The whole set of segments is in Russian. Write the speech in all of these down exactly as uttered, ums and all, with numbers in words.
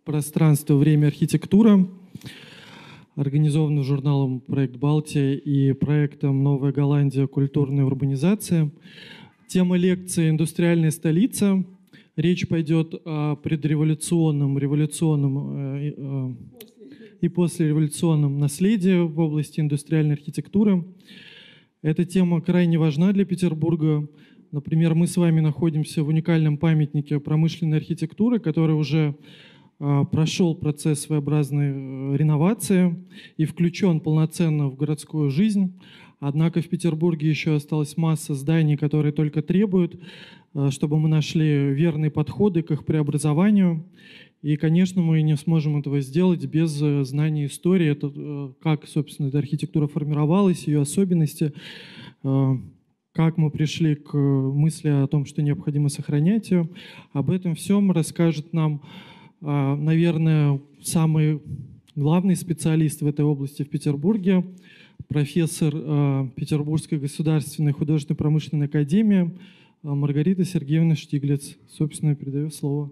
пространство «Время архитектура», организованный журналом «Проект Балтия» и проектом «Новая Голландия. Культурная урбанизация». Тема лекции «Индустриальная столица». Речь пойдет о предреволюционном, революционном и послереволюционном наследии в области индустриальной архитектуры. Эта тема крайне важна для Петербурга. Например, мы с вами находимся в уникальном памятнике промышленной архитектуры, который уже э, прошел процесс своеобразной э, реновации и включен полноценно в городскую жизнь. Однако в Петербурге еще осталась масса зданий, которые только требуют, э, чтобы мы нашли верные подходы к их преобразованию. И, конечно, мы не сможем этого сделать без э, знания истории, это, э, как, собственно, эта архитектура формировалась, ее особенности, э, как мы пришли к мысли о том, что необходимо сохранять ее. Об этом всем расскажет нам, наверное, самый главный специалист в этой области в Петербурге, профессор Петербургской государственной художественной промышленной академии Маргарита Сергеевна Штиглиц. Собственно, передаю слово.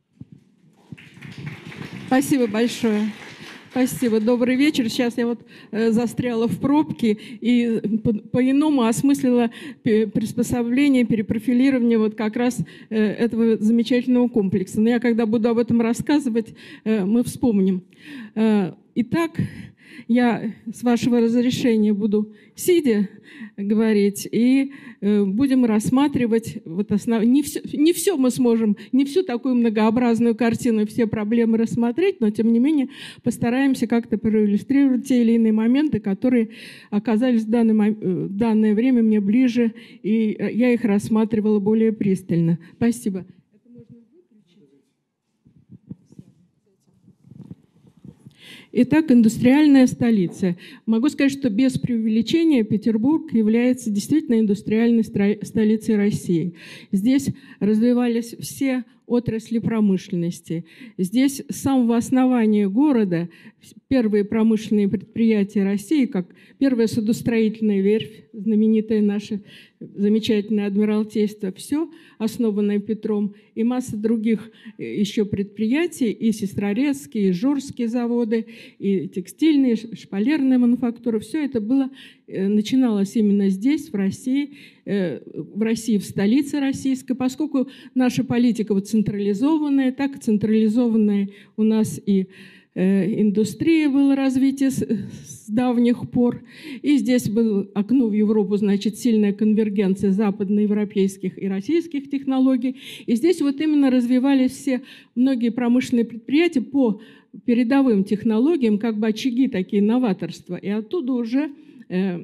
Спасибо большое. Спасибо. Добрый вечер. Сейчас я вот э, застряла в пробке и по-иному по осмыслила приспособление, перепрофилирование вот как раз э, этого замечательного комплекса. Но я, когда буду об этом рассказывать, э, мы вспомним. Э, итак, я, с вашего разрешения, буду сидя говорить, и э, будем рассматривать вот основ... не, все, не все мы сможем, не всю такую многообразную картину, все проблемы рассмотреть, но тем не менее постараемся как-то проиллюстрировать те или иные моменты, которые оказались в данный, в данное время мне ближе, и я их рассматривала более пристально. Спасибо. Итак, индустриальная столица. Могу сказать, что без преувеличения Петербург является действительно индустриальной столицей России. Здесь развивались все отрасли промышленности. Здесь с самого основания города первые промышленные предприятия России, как первая судостроительная верфь, знаменитое наше замечательное Адмиралтейство, все основанное Петром, и масса других еще предприятий, и сестрорецкие, и жорские заводы, и текстильные, шпалерная мануфактура, все это было, начиналось именно здесь, в России, в России, в столице российской, поскольку наша политика вот централизованная, так централизованная у нас и индустрия было развитие с, с давних пор. И здесь было окно в Европу, значит, сильная конвергенция западноевропейских и российских технологий. И здесь вот именно развивались все многие промышленные предприятия по передовым технологиям, как бы очаги такие новаторства. И оттуда уже э,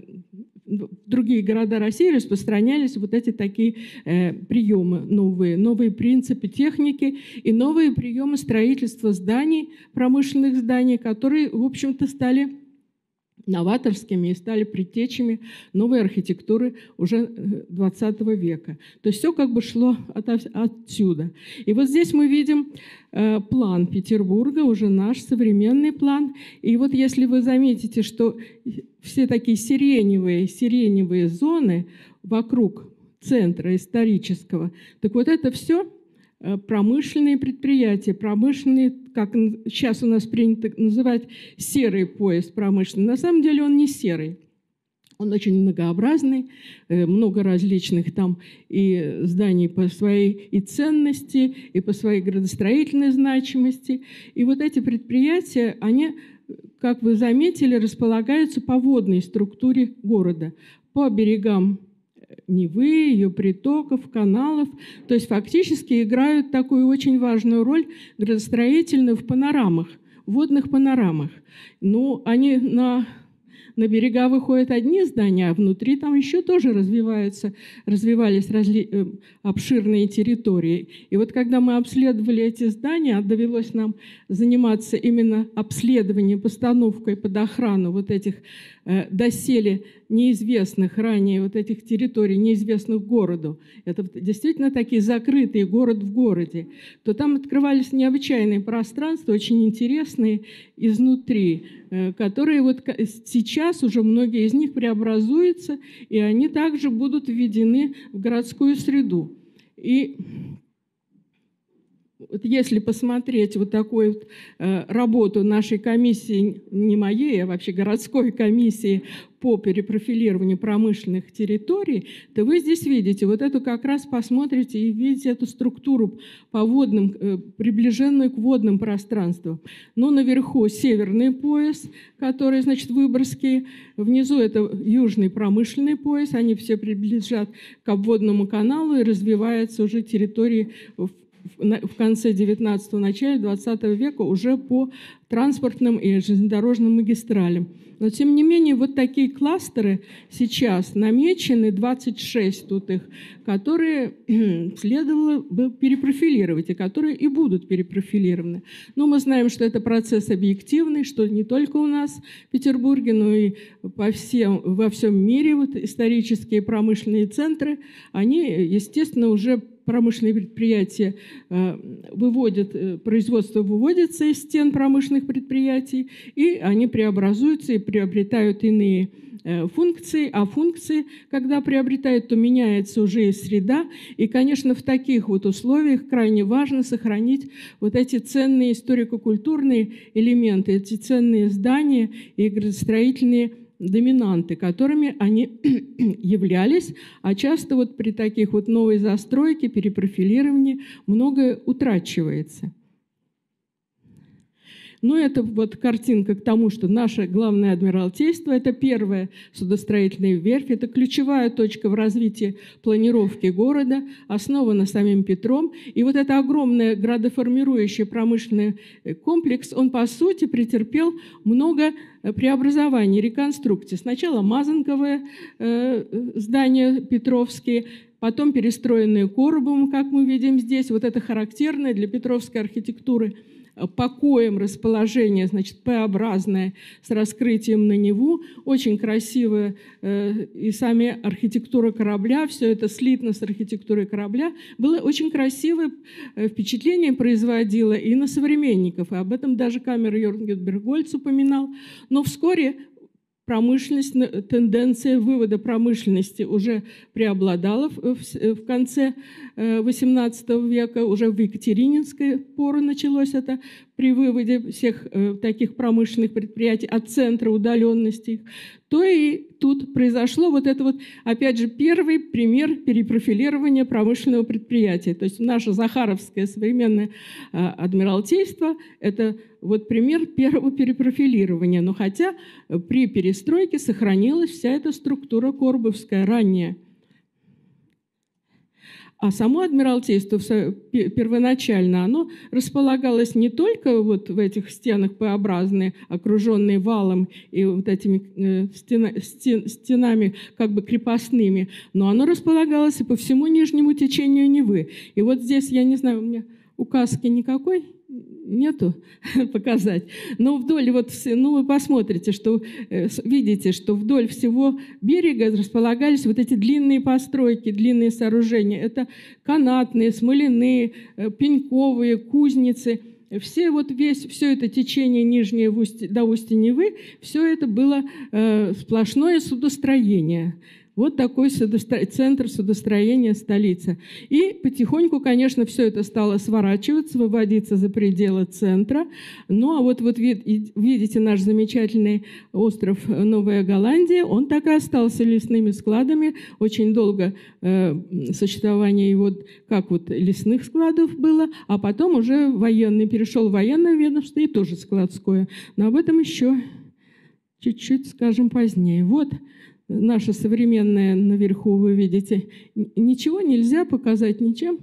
в другие города России распространялись вот эти такие э, приемы новые, новые принципы техники и новые приемы строительства зданий, промышленных зданий, которые, в общем-то, стали новаторскими и стали предтечами новой архитектуры уже двадцатого века. То есть все как бы шло от, отсюда. И вот здесь мы видим э, план Петербурга, уже наш современный план. И вот если вы заметите, что все такие сиреневые, сиреневые зоны вокруг центра исторического, так вот это все промышленные предприятия, промышленные, как сейчас у нас принято называть, серый пояс промышленный. На самом деле он не серый. Он очень многообразный, много различных там и зданий по своей и ценности, и по своей градостроительной значимости. И вот эти предприятия, они, как вы заметили, располагаются по водной структуре города, по берегам Невы, ее притоков, каналов. То есть фактически играют такую очень важную роль градостроительную в панорамах, водных панорамах. Но они на, на берега выходят одни здания, а внутри там еще тоже развиваются, развивались разли, э, обширные территории. И вот когда мы обследовали эти здания, довелось нам заниматься именно обследованием, постановкой под охрану вот этих э, доселе неизвестных ранее вот этих территорий, неизвестных городу. Это действительно такие закрытые город в городе. То там открывались необычайные пространства, очень интересные изнутри, которые вот сейчас уже многие из них преобразуются, и они также будут введены в городскую среду. И Вот если посмотреть вот такую вот, э, работу нашей комиссии, не моей, а вообще городской комиссии по перепрофилированию промышленных территорий, то вы здесь видите, вот эту как раз посмотрите и видите эту структуру по водным, э, приближенную к водным пространствам. Ну, наверху северный пояс, который, значит, Выборгский, внизу это южный промышленный пояс, они все приближат к обводному каналу и развиваются уже территории в в конце девятнадцатого, начале двадцатого века уже по транспортным и железнодорожным магистралям. Но, тем не менее, вот такие кластеры сейчас намечены, двадцать шесть тут их, которые следовало бы перепрофилировать, и которые и будут перепрофилированы. Но мы знаем, что это процесс объективный, что не только у нас в Петербурге, но и по всем, во всем мире вот исторические промышленные центры, они, естественно, уже промышленные предприятия выводят, производство выводится из стен промышленных предприятий, и они преобразуются и приобретают иные функции, а функции, когда приобретают, то меняется уже и среда, и, конечно, в таких вот условиях крайне важно сохранить вот эти ценные историко-культурные элементы, эти ценные здания и градостроительные доминанты, которыми они являлись, а часто вот при таких вот новой застройке, перепрофилировании многое утрачивается. Но это вот картинка к тому, что наше главное адмиралтейство – это первая судостроительная верфь, это ключевая точка в развитии планировки города, основана самим Петром. И вот это огромный градоформирующий промышленный комплекс, он, по сути, претерпел много преобразований, реконструкций. Сначала мазанковое э, здание Петровские, потом перестроенные Коробом, как мы видим здесь. Вот это характерное для петровской архитектуры покоем расположение, значит, П-образное с раскрытием на Неву, очень красивая, э, и сами архитектура корабля, все это слитно с архитектурой корабля, было очень красивое впечатление производило и на современников, и об этом даже камера Йорген Бергольц упоминал, но вскоре промышленность, тенденция вывода промышленности уже преобладала в, в, в конце восемнадцатого века, уже в Екатерининской пору началось это при выводе всех э, таких промышленных предприятий от центра удаленности, то и тут произошло вот это вот, опять же, первый пример перепрофилирования промышленного предприятия. То есть наше захаровское современное э, адмиралтейство – это вот пример первого перепрофилирования. Но хотя при перестройке сохранилась вся эта структура коробовская, ранняя. А само Адмиралтейство первоначально оно располагалось не только вот в этих стенах П-образные, окруженные валом и вот этими стена, стен, стенами как бы крепостными, но оно располагалось и по всему нижнему течению Невы. И вот здесь, я не знаю, у меня указки никакой нету показать. Но вдоль, вот, ну вы посмотрите, что видите, что вдоль всего берега располагались вот эти длинные постройки, длинные сооружения. Это канатные, смоляные, пеньковые, кузницы. Все вот весь, все это течение нижнее в устье, до устья Невы, все это было э, сплошное судостроение. Вот такой судостро... центр судостроения столицы. И потихоньку, конечно, все это стало сворачиваться, выводиться за пределы центра. Ну, а вот, вот видите наш замечательный остров Новая Голландия, он так и остался лесными складами. Очень долго э, существование его как вот лесных складов было, а потом уже военный, перешел в военное ведомство и тоже складское. Но об этом еще чуть-чуть скажем позднее. Вот наша современная наверху, вы видите, ничего нельзя показать ничем.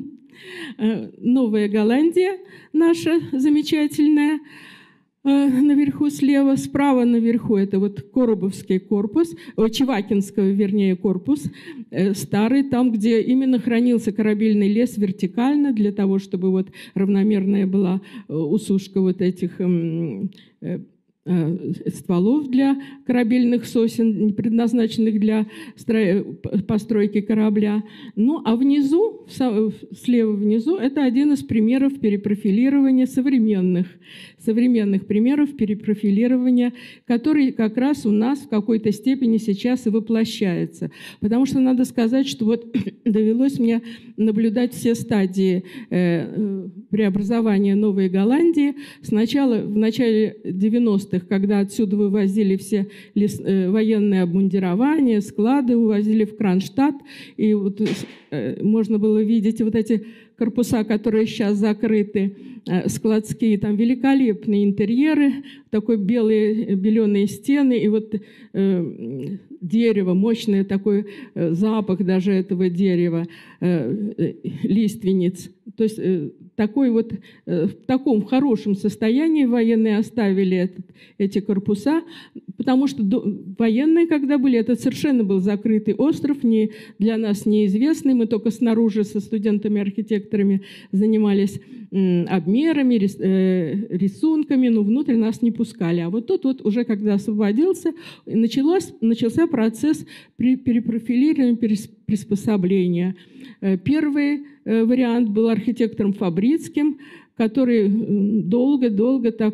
Новая Голландия наша замечательная. Наверху слева, справа наверху это вот Коробовский корпус, Чевакинского, вернее, корпус, старый, там, где именно хранился корабельный лес вертикально, для того, чтобы вот равномерная была усушка вот этих стволов для корабельных сосен, не предназначенных для постройки корабля. Ну, а внизу, слева внизу, это один из примеров перепрофилирования современных, современных примеров перепрофилирования, который как раз у нас в какой-то степени сейчас и воплощается. Потому что надо сказать, что вот довелось мне наблюдать все стадии э, преобразования Новой Голландии. Сначала, в начале девяностых, когда отсюда вывозили все лес, э, военные обмундирования, склады, увозили в Кронштадт, и вот э, можно было видеть вот эти корпуса, которые сейчас закрыты, э, складские, там великолепные интерьеры, такой белые, беленые стены, и вот э, дерево, мощный такой э, запах даже этого дерева, э, э, лиственниц. То есть э, такой вот, э, в таком хорошем состоянии военные оставили этот, эти корпуса, потому что до, военные, когда были, это совершенно был закрытый остров, не, для нас неизвестный. Мы только снаружи со студентами-архитекторами занимались м, обмерами, рис, э, рисунками, но внутрь нас не пускали. А вот тут вот уже, когда освободился, началось, начался процесс перепрофилирования, приспособления. Первый вариант был архитектором Фабрицким, который долго-долго так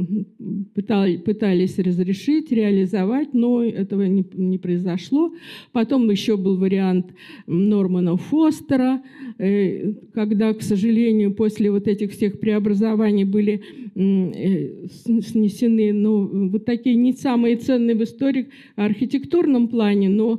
пытались разрешить, реализовать, но этого не, не произошло. Потом еще был вариант Нормана Фостера, когда, к сожалению, после вот этих всех преобразований были снесены, ну, вот такие не самые ценные в истории, архитектурном плане, но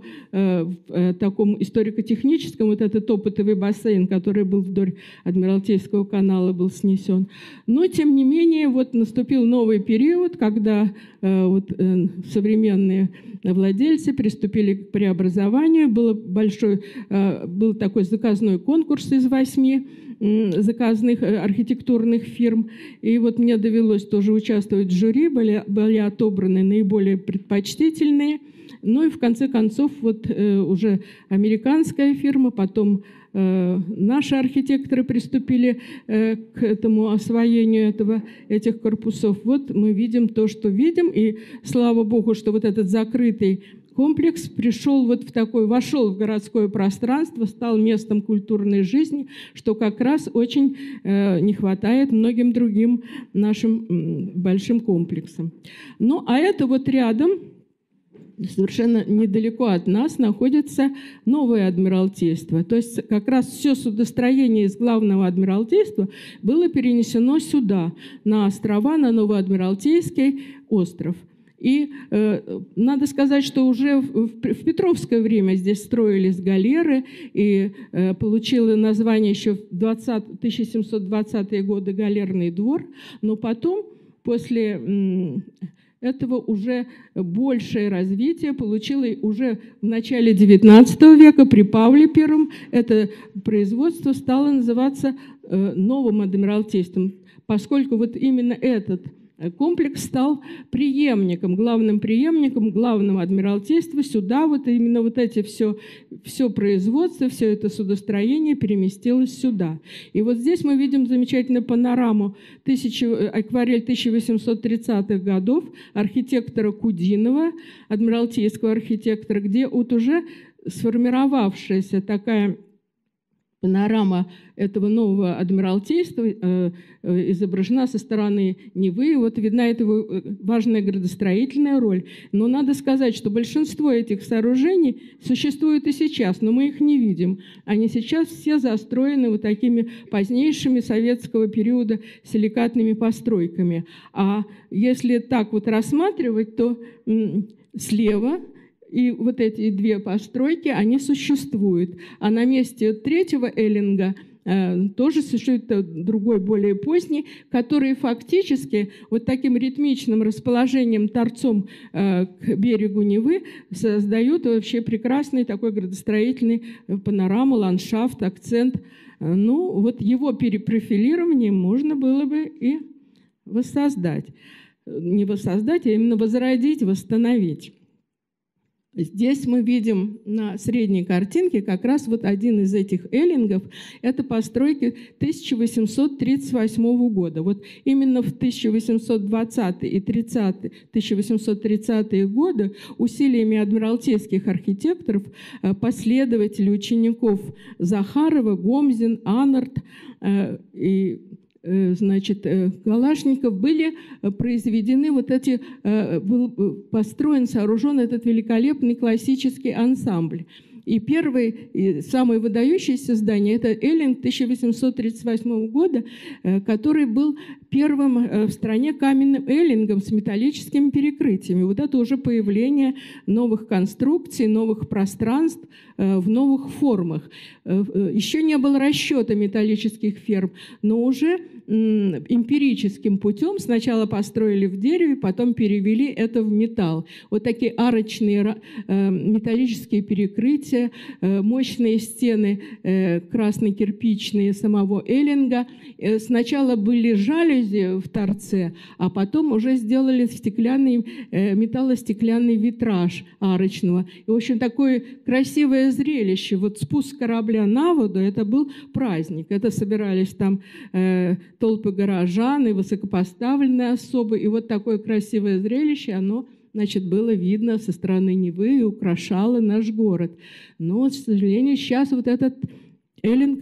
в таком историко-техническом, вот этот опытовый бассейн, который был вдоль Адмиралтейского канала, был снесен. Но, тем не менее, вот наступил новый период, когда э, вот, э, современные владельцы приступили к преобразованию. Был, большой, э, был такой заказной конкурс из восьми э, заказных э, архитектурных фирм. И вот мне довелось тоже участвовать в жюри, были, были отобраны наиболее предпочтительные. Ну и в конце концов вот э, уже американская фирма, потом э, наши архитекторы приступили э, к этому освоению этого, этих корпусов. Вот мы видим то, что видим, и слава богу, что вот этот закрытый комплекс пришел вот в такой, вошел в городское пространство, стал местом культурной жизни, что как раз очень э, не хватает многим другим нашим м, большим комплексам. Ну а это вот рядом, совершенно недалеко от нас, находится новое Адмиралтейство. То есть как раз все судостроение из главного Адмиралтейства было перенесено сюда, на острова, на Новоадмиралтейский остров. И э, надо сказать, что уже в, в Петровское время здесь строились галеры, и э, получило название еще в тысяча семьсот двадцатые годы галерный двор, но потом, после м, этого уже большее развитие получило уже в начале девятнадцатого века при Павле Первом. Это производство стало называться э, новым Адмиралтейством, поскольку вот именно этот комплекс стал преемником, главным преемником главного Адмиралтейства. Сюда вот именно вот эти все, все производство, все это судостроение переместилось сюда. И вот здесь мы видим замечательную панораму тысячи, акварель тысяча восемьсот тридцатых годов архитектора Кудинова, адмиралтейского архитектора, где вот уже сформировавшаяся такая панорама этого нового Адмиралтейства э, э, изображена со стороны Невы. Вот видна его важная градостроительная роль. Но надо сказать, что большинство этих сооружений существует и сейчас, но мы их не видим. Они сейчас все застроены вот такими позднейшими советского периода силикатными постройками. А если так вот рассматривать, то м, слева и вот эти две постройки, они существуют. А на месте третьего эллинга э, тоже существует другой, более поздний, который фактически вот таким ритмичным расположением торцом э, к берегу Невы создают вообще прекрасный такой градостроительный панораму, ландшафт, акцент. Ну, вот его перепрофилированием можно было бы и воссоздать. Не воссоздать, а именно возродить, восстановить. Здесь мы видим на средней картинке как раз вот один из этих эллингов. Это постройки тысяча восемьсот тридцать восьмого года. Вот именно в тысяча восемьсот двадцатые и тридцатые, тысяча восемьсот тридцатые годы усилиями адмиралтейских архитекторов, последователей, учеников Захарова, Гомзин, Аннард и значит, Калашников, были произведены вот эти, был построен, сооружен этот великолепный классический ансамбль. И первое, и самое выдающееся здание – это эллинг тысяча восемьсот тридцать восьмого года, который был первым в стране каменным эллингом с металлическими перекрытиями. Вот это уже появление новых конструкций, новых пространств в новых формах. Еще не было расчета металлических ферм, но уже эмпирическим путем сначала построили в дереве, потом перевели это в металл. Вот такие арочные металлические перекрытия, мощные стены красно-кирпичные самого эллинга. Сначала были жалюзи в торце, а потом уже сделали стеклянный, металлостеклянный витраж арочного. И, в общем, такое красивое зрелище. Вот спуск корабля на воду – это был праздник. Это собирались там э, толпы горожан и высокопоставленные особы. И вот такое красивое зрелище, оно, значит, было видно со стороны Невы и украшало наш город. Но, к сожалению, сейчас вот этот эллинг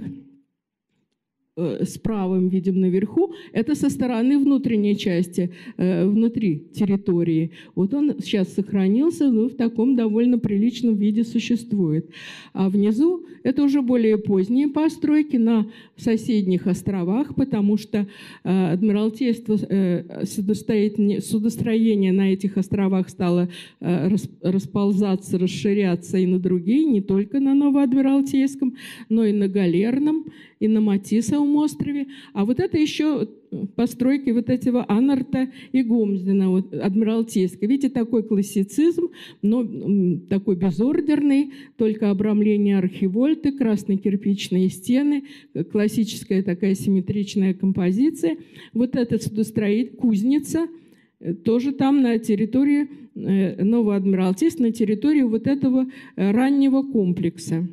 справа мы видим наверху, это со стороны внутренней части, внутри территории. Вот он сейчас сохранился, но в таком довольно приличном виде существует. А внизу это уже более поздние постройки на соседних островах, потому что адмиралтейство, судостроение на этих островах стало расползаться, расширяться и на другие, не только на Новоадмиралтейском, но и на Галерном, и на Матисовом острове. А вот это еще постройки вот этого Аннарта и Гомзина, вот, адмиралтейской. Видите, такой классицизм, но такой безордерный, только обрамление архивольты, красно-кирпичные стены, классическая такая симметричная композиция. Вот это судостроитель, кузница, тоже там на территории Новоадмиралтейства, на территории вот этого раннего комплекса.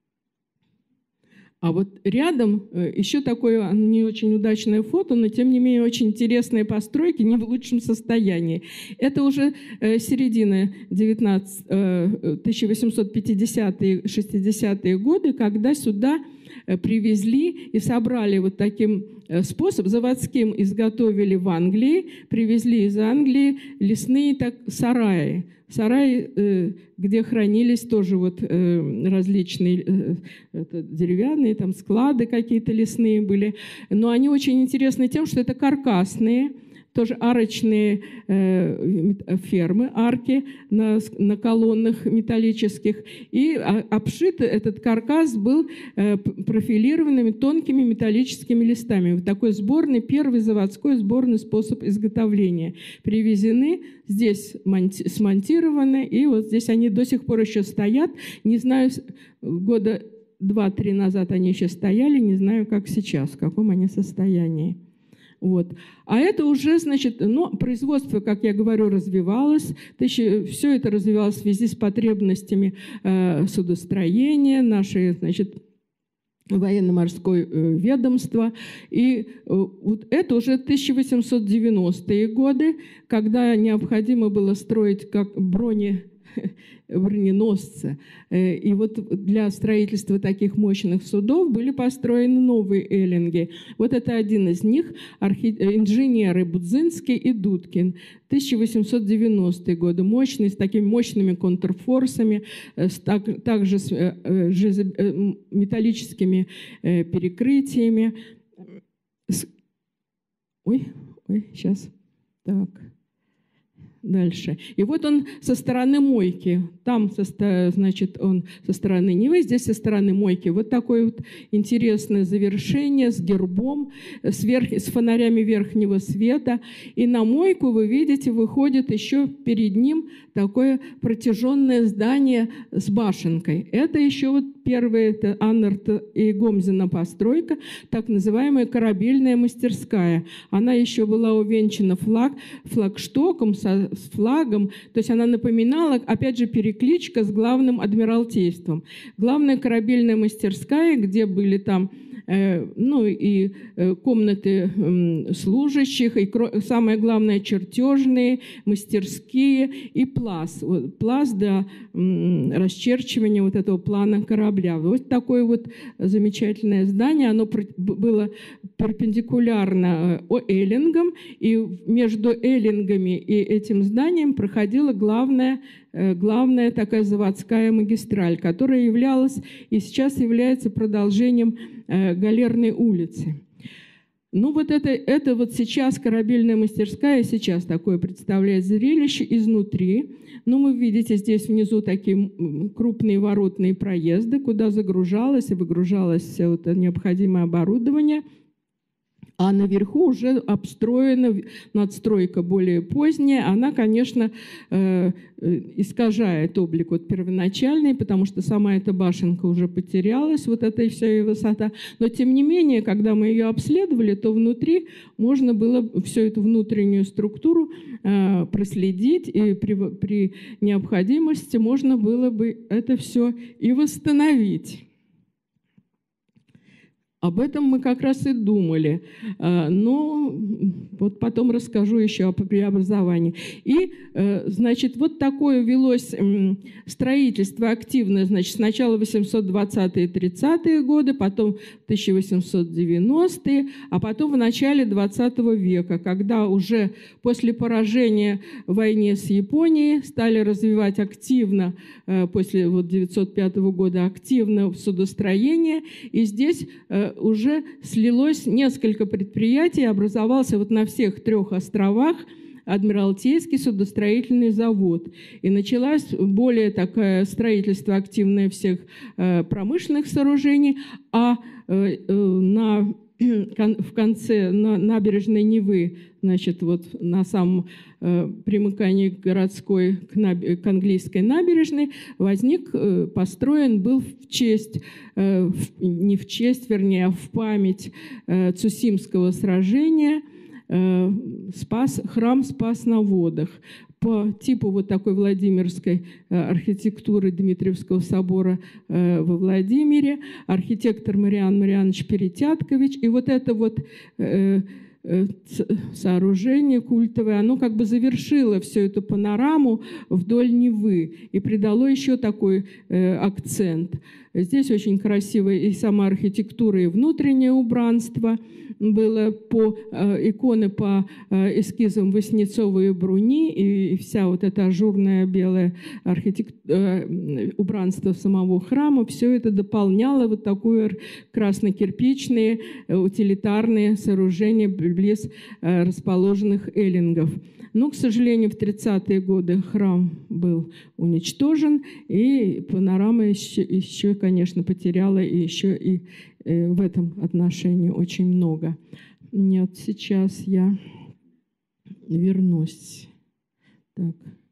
А вот рядом еще такое не очень удачное фото, но тем не менее очень интересные постройки, не в лучшем состоянии. Это уже середина тысяча восемьсот пятидесятые — шестидесятые годы, когда сюда привезли и собрали вот таким способом, заводским изготовили в Англии, привезли из Англии лесные так, сараи. Сараи, где хранились тоже вот различные это, деревянные, там склады какие-то лесные были. Но они очень интересны тем, что это каркасные, тоже арочные э, фермы, арки на, на колоннах металлических. И обшит этот каркас был э, профилированными тонкими металлическими листами. Вот такой сборный, первый заводской сборный способ изготовления. Привезены, здесь смонтированы, и вот здесь они до сих пор еще стоят. Не знаю, года два-три назад они еще стояли, не знаю, как сейчас, в каком они состоянии. Вот. А это уже, значит, ну, производство, как я говорю, развивалось. Все это развивалось в связи с потребностями э, судостроения, нашей, значит, военно-морское э, ведомство. И э, вот это уже тысяча восемьсот девяностые годы, когда необходимо было строить как брони... броненосца. И вот для строительства таких мощных судов были построены новые эллинги. Вот это один из них, архи... инженеры Будзинский и Дудкин, тысяча восемьсот девяностые годы, мощные, с такими мощными контрфорсами, с, так, также с э, жиз... э, металлическими э, перекрытиями. С... Ой, ой, сейчас. Так. Дальше. И вот он со стороны мойки. Там, со, значит, он со стороны Невы, здесь со стороны мойки. Вот такое вот интересное завершение с гербом, с, верх, с фонарями верхнего света. И на мойку, вы видите, выходит еще перед ним такое протяженное здание с башенкой. Это еще вот Первая – это Аннерт и Гомзина постройка, так называемая корабельная мастерская. Она еще была увенчана флаг, флагштоком, со, с флагом, то есть она напоминала, опять же, перекличка с главным адмиралтейством. Главная корабельная мастерская, где были там ну и комнаты служащих, и самое главное чертежные, мастерские и пласт, пласт для расчерчивания вот этого плана корабля. Вот такое вот замечательное здание, оно было перпендикулярно Эллингам, и между Эллингами и этим зданием проходила главная главная такая заводская магистраль, которая являлась и сейчас является продолжением Галерной улицы. Ну вот это, это вот сейчас корабельная мастерская, сейчас такое представляет зрелище изнутри. Но вы видите здесь внизу такие крупные воротные проезды, куда загружалось и выгружалось все это необходимое оборудование. А наверху уже обстроена надстройка более поздняя. Она, конечно, искажает облик вот первоначальный, потому что сама эта башенка уже потерялась, вот эта вся ее высота. Но, тем не менее, когда мы ее обследовали, то внутри можно было всю эту внутреннюю структуру проследить, и при, при необходимости можно было бы это все и восстановить. Об этом мы как раз и думали, но вот потом расскажу еще о преобразовании. И, значит, вот такое велось строительство активное, значит, сначала восемьсот двадцатые и тридцатые годы, потом тысяча восемьсот девяностые, а потом в начале двадцатого века, когда уже после поражения в войне с Японией стали развивать активно, после вот девятьсот пятого года, активно судостроение, и здесь уже слилось несколько предприятий, образовался вот на всех трех островах Адмиралтейский судостроительный завод. И началось более такое строительство активное всех промышленных сооружений, а на, в конце на набережной Невы, значит, вот на самом примыкании к городской, к, наб... к английской набережной, возник, построен был в честь, не в честь, вернее, а в память Цусимского сражения, спас, храм Спас на водах. По типу вот такой владимирской архитектуры Дмитриевского собора во Владимире, архитектор Мариан Марианович Перетяткович. И вот это вот сооружение культовое, оно как бы завершило всю эту панораму вдоль Невы и придало еще такой э, акцент. Здесь очень красивая и сама архитектура, и внутреннее убранство. Было по э, иконы по э, эскизам Васнецова и Бруни, и, и вся вот эта ажурная белая архитект... э, убранство самого храма, все это дополняло вот такое красно-кирпичные э, утилитарные сооружения близ э, расположенных эллингов. Но, к сожалению, в тридцатые годы храм был уничтожен, и панорама еще, еще конечно, потеряла и еще и э, в этом отношении очень много. Нет, сейчас я вернусь. Так.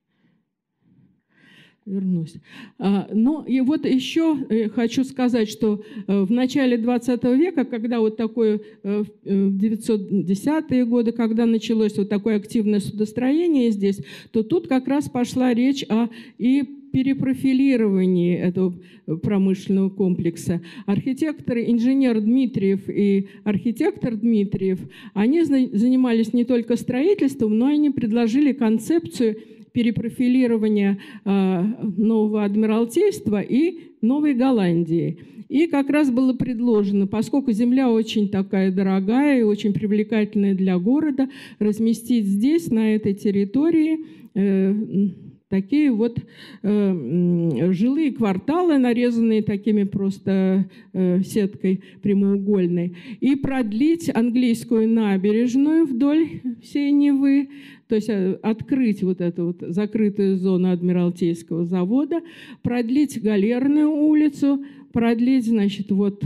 Вернусь. А, ну и вот еще э, хочу сказать, что э, в начале двадцатого века, когда вот такое, э, в девятьсот десятые годы, когда началось вот такое активное судостроение здесь, то тут как раз пошла речь о и перепрофилировании этого промышленного комплекса. Архитектор, инженер Дмитриев и архитектор Дмитриев, они занимались не только строительством, но они предложили концепцию перепрофилирования э, нового Адмиралтейства и Новой Голландии. И как раз было предложено, поскольку земля очень такая дорогая и очень привлекательная для города, разместить здесь, на этой территории, э, такие вот э, жилые кварталы, нарезанные такими просто э, сеткой прямоугольной, и продлить английскую набережную вдоль всей Невы, то есть открыть вот эту вот закрытую зону Адмиралтейского завода, продлить Галерную улицу, продлить, значит, вот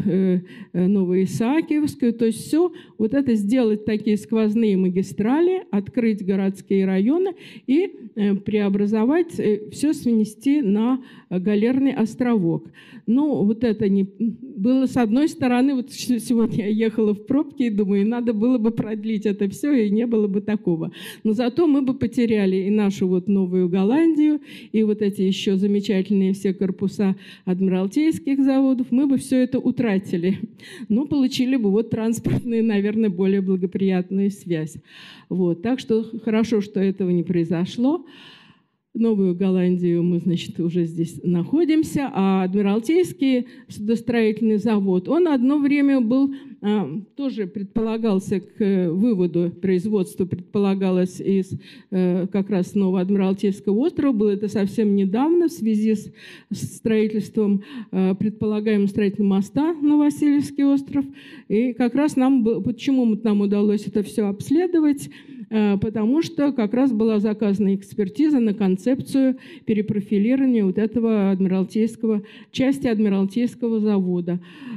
Новоисаакиевскую, то есть все вот это сделать такие сквозные магистрали, открыть городские районы и преобразовать, все свести на Галерный островок. Ну, вот это не было, с одной стороны, вот сегодня я ехала в пробке и думаю, надо было бы продлить это все, и не было бы такого. Но зато мы бы потеряли и нашу вот Новую Голландию, и вот эти еще замечательные все корпуса адмиралтейских заводов, мы бы все это утратили. Но получили бы вот транспортную, наверное, более благоприятную связь. Вот. Так что хорошо, что этого не произошло. Новую Голландию мы, значит, уже здесь находимся, а Адмиралтейский судостроительный завод, он одно время был, тоже предполагался к выводу производства, предполагалось из как раз Новоадмиралтейского острова, было это совсем недавно в связи с строительством, предполагаемым строительством моста на Васильевский остров, и как раз нам, почему нам удалось это все обследовать, потому что как раз была заказана экспертиза на концепцию перепрофилирования вот этого адмиралтейского, части Адмиралтейского завода.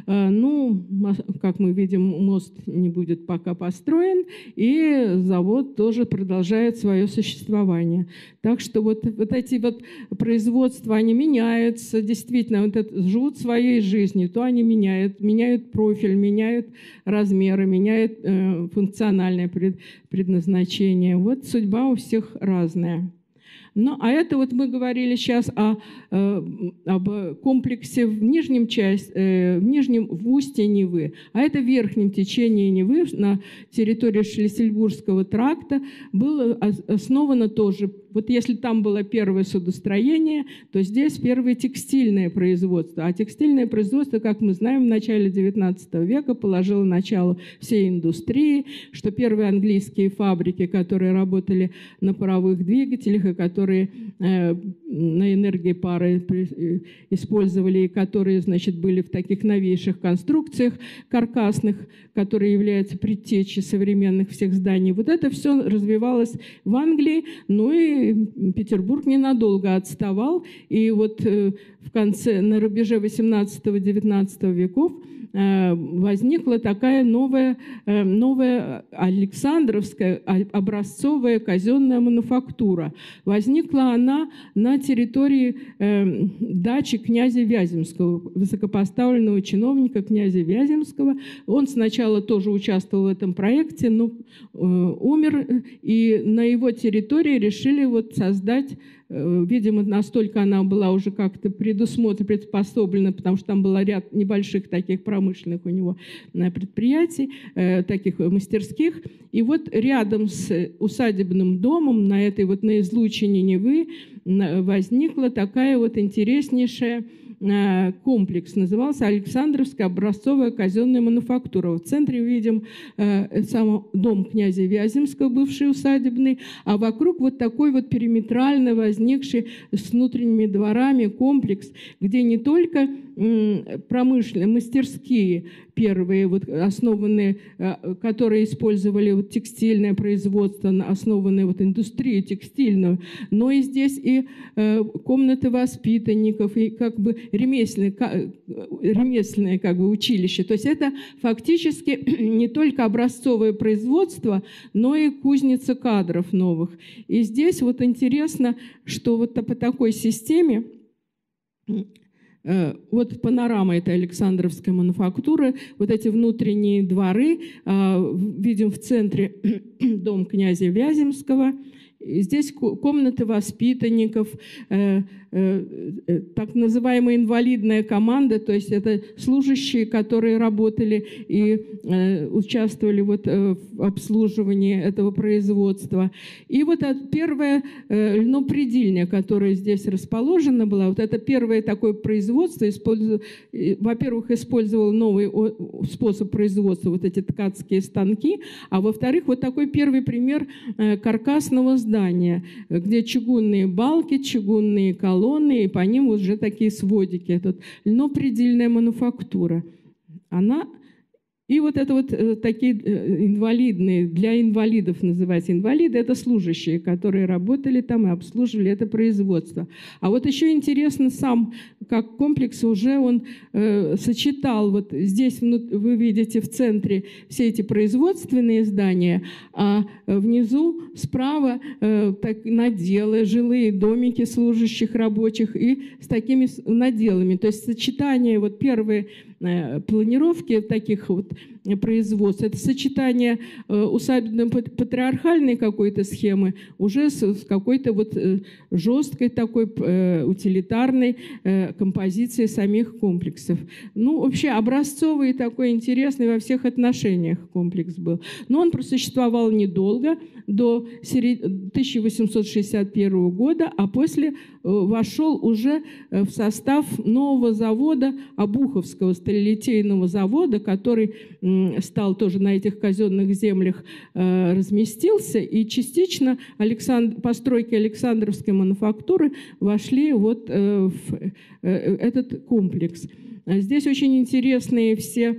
Ну, как мы видим, мост не будет пока построен, и завод тоже продолжает свое существование. Так что вот, вот эти вот производства, они меняются, действительно, вот это, живут своей жизнью, то они меняют, меняют профиль, меняют размеры, меняют э, функциональное пред, предназначение. Вот судьба у всех разная. Ну, а это вот мы говорили сейчас о, э, об комплексе в нижнем части, э, в нижнем в устье Невы, а это в верхнем течении Невы на территории Шлиссельбургского тракта было основано тоже. Вот если там было первое судостроение, то здесь первое текстильное производство. А текстильное производство, как мы знаем, в начале девятнадцатого века положило начало всей индустрии, что первые английские фабрики, которые работали на паровых двигателях и которые которые э, на энергии пары использовали, и которые, значит, были в таких новейших конструкциях каркасных, которые являются предтечей современных всех зданий. Вот это все развивалось в Англии, ну и Петербург ненадолго отставал. И вот э, в конце, на рубеже восемнадцатого-девятнадцатого веков возникла такая новая, новая Александровская образцовая казенная мануфактура. Возникла она на территории дачи князя Вяземского, высокопоставленного чиновника князя Вяземского. Он сначала тоже участвовал в этом проекте, но умер, и на его территории решили вот создать, видимо, настолько она была уже как-то предусмотрена, приспособлена, потому что там был ряд небольших таких промышленных у него предприятий, таких мастерских. И вот рядом с усадебным домом на этой вот на излучине Невы возникла такая вот интереснейшая комплекс, назывался Александровская образцовая казенная мануфактура. В центре видим э, сам дом князя Вяземского, бывший усадебный, а вокруг вот такой вот периметрально возникший с внутренними дворами комплекс, где не только э, промышленные, мастерские первые, вот, основанные, э, которые использовали вот, текстильное производство, основанные вот, индустрию текстильную, но и здесь и э, комнаты воспитанников, и как бы ремесленное, ремесленное как бы, училище. То есть это фактически не только образцовое производство, но и кузница кадров новых. И здесь вот интересно, что вот по такой системе, вот панорама этой Александровской мануфактуры, вот эти внутренние дворы, видим в центре дом князя Вяземского, здесь комнаты воспитанников, э, э, так называемая инвалидная команда, то есть это служащие, которые работали и э, участвовали вот, э, в обслуживании этого производства. И вот это первая э, льнопредельня, которая здесь расположена была, вот это первое такое производство, использу... во-первых, использовал новый способ производства, вот эти ткацкие станки, а во-вторых, вот такой первый пример э, каркасного здания, здания, где чугунные балки, чугунные колонны, и по ним уже такие сводики. Это льнопредельная мануфактура. Она И вот это вот э, такие э, инвалидные, для инвалидов называется. Инвалиды – это служащие, которые работали там и обслуживали это производство. А вот еще интересно сам, как комплекс уже он э, сочетал, вот здесь вы видите в центре все эти производственные здания, а внизу справа э, так, наделы, жилые домики служащих рабочих и с такими наделами. То есть сочетание, вот первые э, планировки таких вот производств, это сочетание э, усадебно-патриархальной какой-то схемы уже с, с какой-то вот э, жесткой такой э, утилитарной э, композицией самих комплексов. Ну, вообще образцовый такой интересный во всех отношениях комплекс был. Но он просуществовал недолго, до тысяча восемьсот шестьдесят первого года, а после вошел уже в состав нового завода, Обуховского сталелитейного завода, который стал тоже на этих казенных землях разместился, и частично Александр, постройки Александровской мануфактуры вошли вот в этот комплекс. Здесь очень интересные все,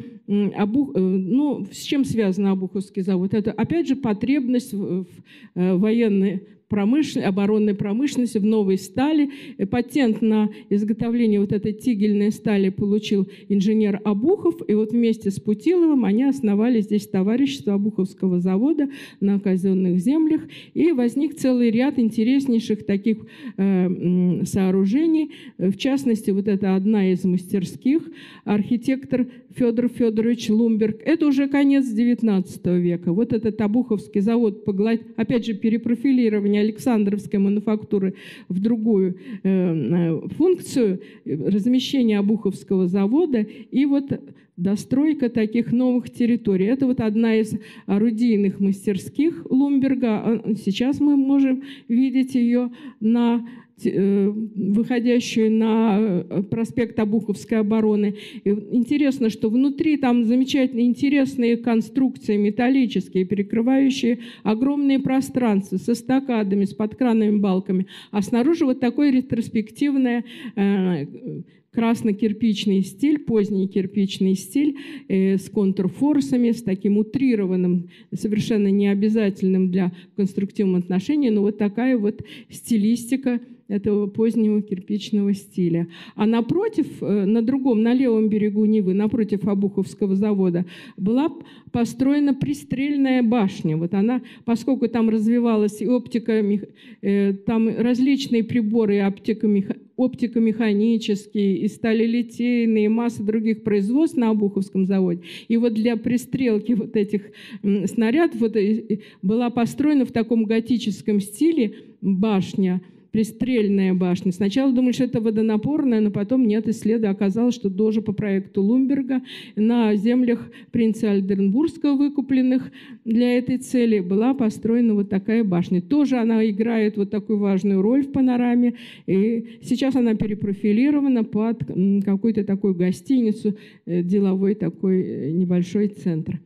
ну, с чем связан Обуховский завод? Это, опять же, потребность в военной промышленности, оборонной промышленности, в новой стали. Патент на изготовление вот этой тигельной стали получил инженер Обухов, и вот вместе с Путиловым они основали здесь товарищество Обуховского завода на казенных землях, и возник целый ряд интереснейших таких э, сооружений. В частности, вот это одна из мастерских, архитектор Федор Федорович Лумберг. Это уже конец девятнадцатого века. Вот этот Обуховский завод, опять же, перепрофилирование Александровской мануфактуры в другую э, функцию, размещение Обуховского завода и вот достройка таких новых территорий. Это вот одна из орудийных мастерских Лумберга. Сейчас мы можем видеть ее на выходящую на проспект Обуховской обороны. И интересно, что внутри там замечательные, интересные конструкции металлические, перекрывающие огромные пространства со эстакадами, с подкранными балками. А снаружи вот такой ретроспективный э, красно-кирпичный стиль, поздний кирпичный стиль э, с контрфорсами, с таким утрированным, совершенно необязательным для конструктивного отношения, но вот такая вот стилистика этого позднего кирпичного стиля. А напротив, на другом, на левом берегу Невы, напротив Обуховского завода, была построена пристрельная башня. Вот она, поскольку там развивалась и оптика, там различные приборы, оптико-механические, и сталелитейные, и масса других производств на Обуховском заводе. И вот для пристрелки вот этих снарядов вот была построена в таком готическом стиле башня, пристрельная башня. Сначала думали, что это водонапорная, но потом нет, исследования оказалось, что тоже по проекту Лумберга на землях принца Альденбургского, выкупленных для этой цели, была построена вот такая башня. Тоже она играет вот такую важную роль в панораме. И сейчас она перепрофилирована под какую-то такую гостиницу, деловой такой небольшой центр.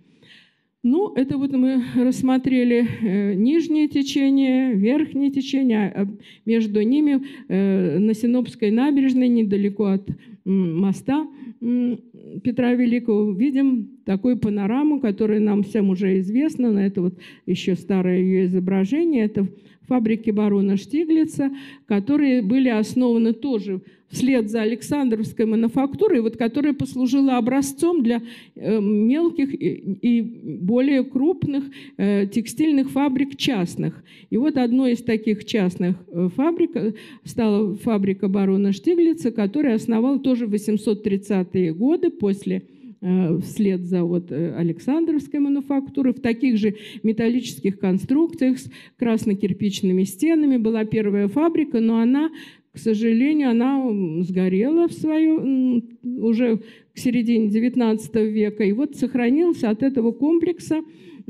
Ну, это вот мы рассмотрели э, нижнее течение, верхнее течение, а между ними э, на Синопской набережной, недалеко от м, моста м, Петра Великого, видим такую панораму, которая нам всем уже известна, но это вот еще старое ее изображение, это фабрики барона Штиглица, которые были основаны тоже вслед за Александровской мануфактурой, вот, которая послужила образцом для э, мелких и, и более крупных э, текстильных фабрик частных. И вот одной из таких частных э, фабрик стала фабрика барона Штиглица, которая основала тоже в восемьсот тридцатые годы после вслед за вот Александровской мануфактурой, в таких же металлических конструкциях с красно-кирпичными стенами была первая фабрика, но она, к сожалению, она сгорела в свою, уже к середине девятнадцатого века. И вот сохранился от этого комплекса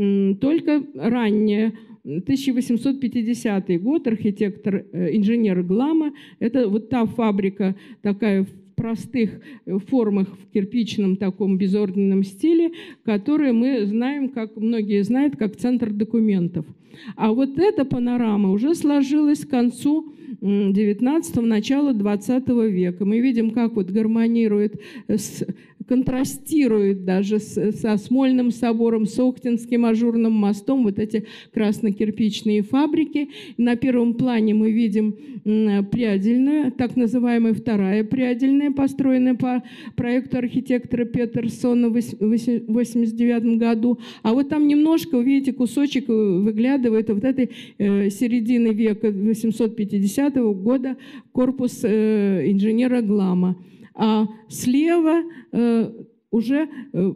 только ранее, тысяча восемьсот пятидесятый год, архитектор, инженер Глама. Это вот та фабрика такая в простых формах, в кирпичном таком безорденном стиле, которые мы знаем, как многие знают, как центр документов. А вот эта панорама уже сложилась к концу девятнадцатого, начала двадцатого века. Мы видим, как вот гармонирует с контрастирует даже с, со Смольным собором, с Охтинским ажурным мостом, вот эти красно-кирпичные фабрики. На первом плане мы видим прядельную, так называемая вторая прядельная, построенная по проекту архитектора Петерсона в восемьдесят девятом году. А вот там немножко, вы видите, кусочек выглядывает вот этой э, середины века восемьсот пятидесятого года корпус э, инженера Глама. А слева э, уже э,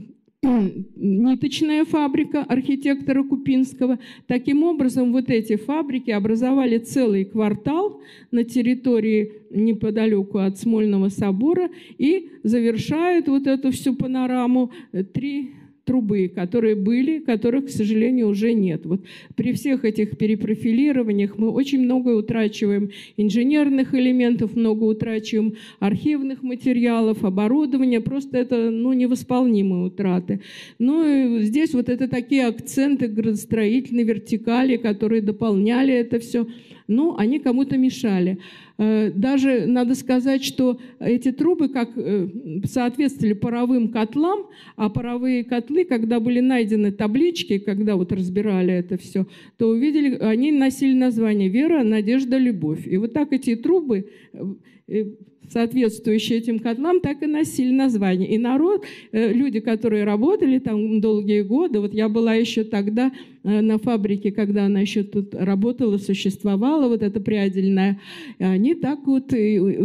ниточная фабрика архитектора Купинского. Таким образом, вот эти фабрики образовали целый квартал на территории неподалеку от Смольного собора и завершают вот эту всю панораму три трубы, которые были, которых, к сожалению, уже нет. Вот при всех этих перепрофилированиях мы очень много утрачиваем инженерных элементов, много утрачиваем архивных материалов, оборудования. Просто это ну, невосполнимые утраты. Но и здесь вот это такие акценты градостроительной вертикали, которые дополняли это все. Но они кому-то мешали. Даже надо сказать, что эти трубы как соответствовали паровым котлам, а паровые котлы, когда были найдены таблички, когда вот разбирали это все, то увидели, они носили название «Вера, надежда, любовь». И вот так эти трубы, соответствующие этим котлам, так и носили название. И народ, люди, которые работали там долгие годы, вот я была еще тогда на фабрике, когда она еще тут работала, существовала, вот эта прядельная, они так вот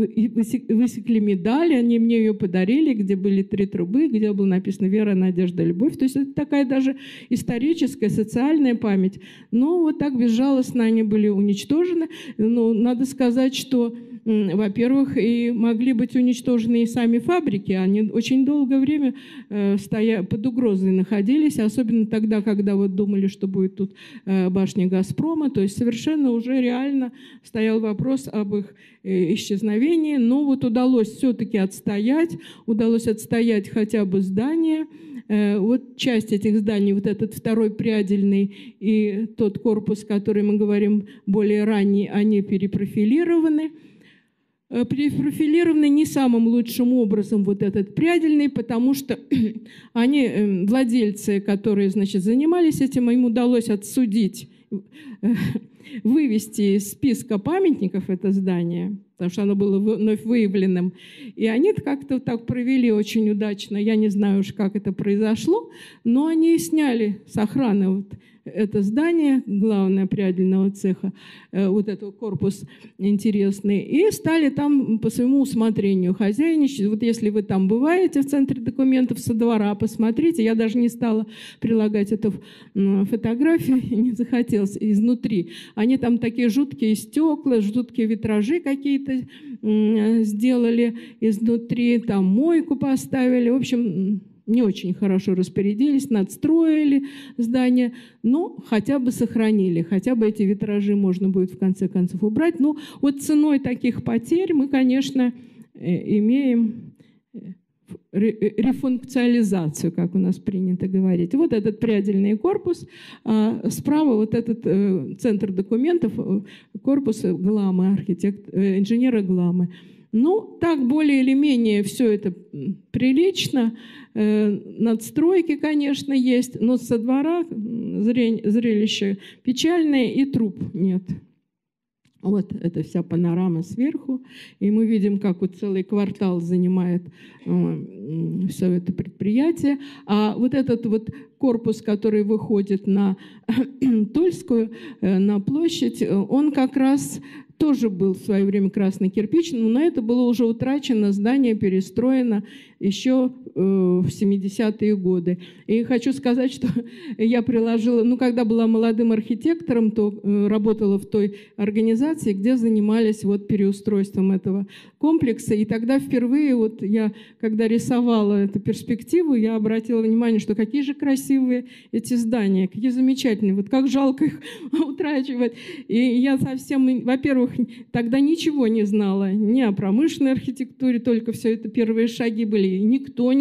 высекли медаль, они мне ее подарили, где были три трубы, где было написано «Вера, надежда, любовь». То есть это такая даже историческая, социальная память. Но вот так безжалостно они были уничтожены. Но надо сказать, что, во-первых, и могли быть уничтожены и сами фабрики. Они очень долгое время стоя, под угрозой находились, особенно тогда, когда вот думали, что будет тут башня «Газпрома». То есть совершенно уже реально стоял вопрос об их исчезновении. Но вот удалось все-таки отстоять, удалось отстоять хотя бы здание. Вот часть этих зданий, вот этот второй прядельный и тот корпус, который мы говорим более ранний, они перепрофилированы. Перепрофилированы не самым лучшим образом вот этот прядельный, потому что они, владельцы, которые, значит, занимались этим, им удалось отсудить, вывести из списка памятников это здание, потому что оно было вновь выявленным. И они как-то так провели очень удачно. Я не знаю уж, как это произошло, но они сняли с охраны вот это здание, главное, прядельного цеха, вот этот корпус интересный, и стали там по своему усмотрению хозяйничать. Вот если вы там бываете в центре документов со двора, посмотрите. Я даже не стала прилагать эту фотографию, не захотелось изнутри. Они там такие жуткие стекла, жуткие витражи какие-то сделали изнутри, там мойку поставили. В общем, не очень хорошо распорядились, надстроили здание, но хотя бы сохранили, хотя бы эти витражи можно будет в конце концов убрать. Но вот ценой таких потерь мы, конечно, имеем рефункциализацию, как у нас принято говорить. Вот этот прядельный корпус, а справа вот этот центр документов, корпус Гламы, архитект, инженера Гламы. Ну, так более или менее все это прилично. Надстройки, конечно, есть, но со двора зрелище печальное и труб нет. Вот это вся панорама сверху. И мы видим, как вот целый квартал занимает э, все это предприятие. А вот этот вот корпус, который выходит на Тульскую, э, на площадь, он как раз тоже был в свое время красно-кирпичным, но это было уже утрачено, здание перестроено еще в семидесятые годы. И хочу сказать, что я приложила, ну, когда была молодым архитектором, то работала в той организации, где занимались вот переустройством этого комплекса. И тогда впервые, вот я, когда рисовала эту перспективу, я обратила внимание, что какие же красивые эти здания, какие замечательные, вот как жалко их утрачивать. И я совсем, во-первых, тогда ничего не знала ни о промышленной архитектуре, только все это первые шаги были. И никто не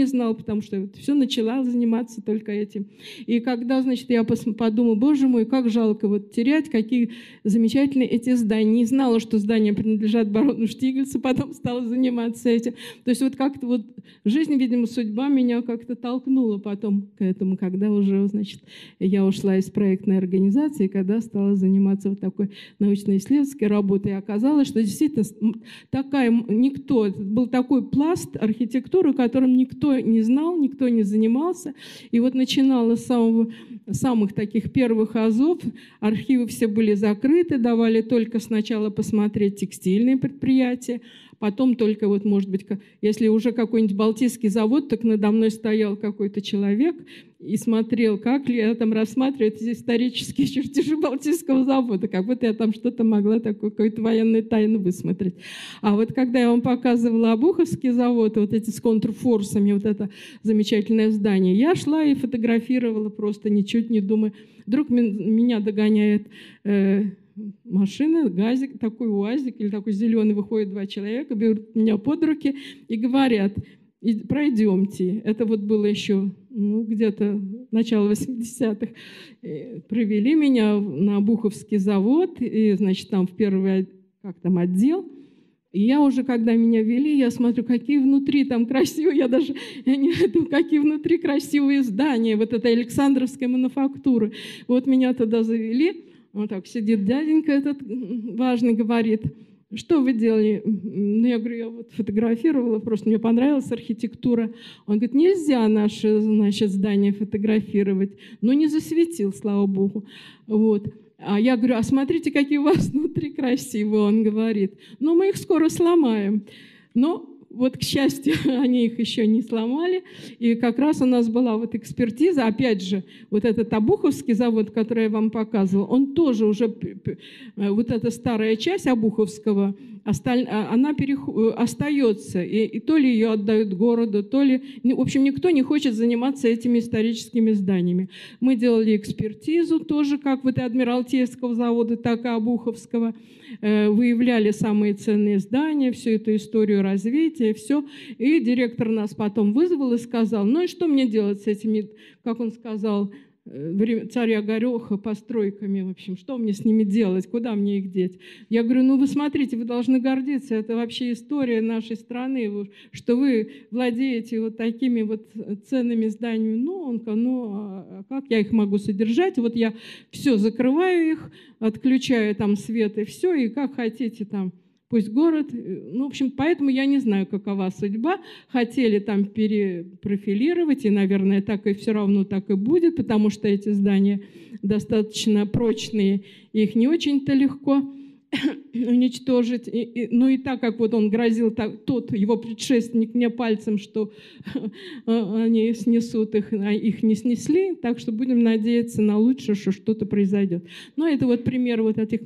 не знал, потому что все начала заниматься только этим. И когда, значит, я подумала, боже мой, как жалко вот терять, какие замечательные эти здания. Не знала, что здания принадлежат барону Штиглицу, потом стала заниматься этим. То есть вот как-то вот жизнь, видимо, судьба меня как-то толкнула потом к этому, когда уже, значит, я ушла из проектной организации, когда стала заниматься вот такой научно-исследовательской работой. И оказалось, что действительно такая, никто, был такой пласт архитектуры, которым никто не знал, никто не занимался. И вот начинала с самого, самых таких первых азов, архивы все были закрыты, давали только сначала посмотреть текстильные предприятия, потом только, вот, может быть, если уже какой-нибудь Балтийский завод, так надо мной стоял какой-то человек и смотрел, как ли я там рассматриваю эти исторические чертежи Балтийского завода, как будто я там что-то могла, такую какую-то военную тайну высмотреть. А вот когда я вам показывала Обуховский завод, вот эти с контрфорсами, вот это замечательное здание, я шла и фотографировала просто, ничуть не думая. Вдруг меня догоняет э, машина, газик, такой УАЗик или такой зеленый, выходит два человека, берут меня под руки и говорят: пройдемте. Это вот было еще ну, где-то начало восьмидесятых. Провели меня на Обуховский завод, и, значит, там в первый как там, отдел. И я уже, когда меня вели, я смотрю, какие внутри там красивые, я даже не знаю, какие внутри красивые здания, вот эта Александровская мануфактура. Вот меня туда завели. Вот так сидит дяденька этот важный, говорит: что вы делали? Ну, я говорю, я вот фотографировала, просто мне понравилась архитектура. Он говорит: нельзя наше, значит, здание фотографировать. Ну, не засветил, слава богу. Вот. А я говорю: а смотрите, какие у вас внутри красивые. Он говорит: ну, мы их скоро сломаем. Но вот, к счастью, они их еще не сломали. И как раз у нас была вот экспертиза. Опять же, вот этот Обуховский завод, который я вам показывала, он тоже уже, вот эта старая часть Обуховского, она остается. И, и то ли ее отдают городу, то ли... В общем, никто не хочет заниматься этими историческими зданиями. Мы делали экспертизу тоже, как вот и Адмиралтейского завода, так и Обуховского. Выявляли самые ценные здания, всю эту историю развития, все. И директор нас потом вызвал и сказал: ну и что мне делать с этими, как он сказал, царя Гореха постройками, в общем, что мне с ними делать, куда мне их деть? Я говорю: ну вы смотрите, вы должны гордиться, это вообще история нашей страны, что вы владеете вот такими вот ценными зданиями. Ну, он сказал: ну, а как я их могу содержать? Вот я все закрываю их, отключаю там свет и все, и как хотите там, пусть город. Ну, в общем, поэтому я не знаю, какова судьба. Хотели там перепрофилировать, и, наверное, так и все равно так и будет, потому что эти здания достаточно прочные, их не очень-то легко уничтожить. И, и, ну и так как вот он грозил, так, тот его предшественник мне пальцем, что они снесут их, а их не снесли, так что будем надеяться на лучшее, что что-то произойдет. Но это вот пример вот этих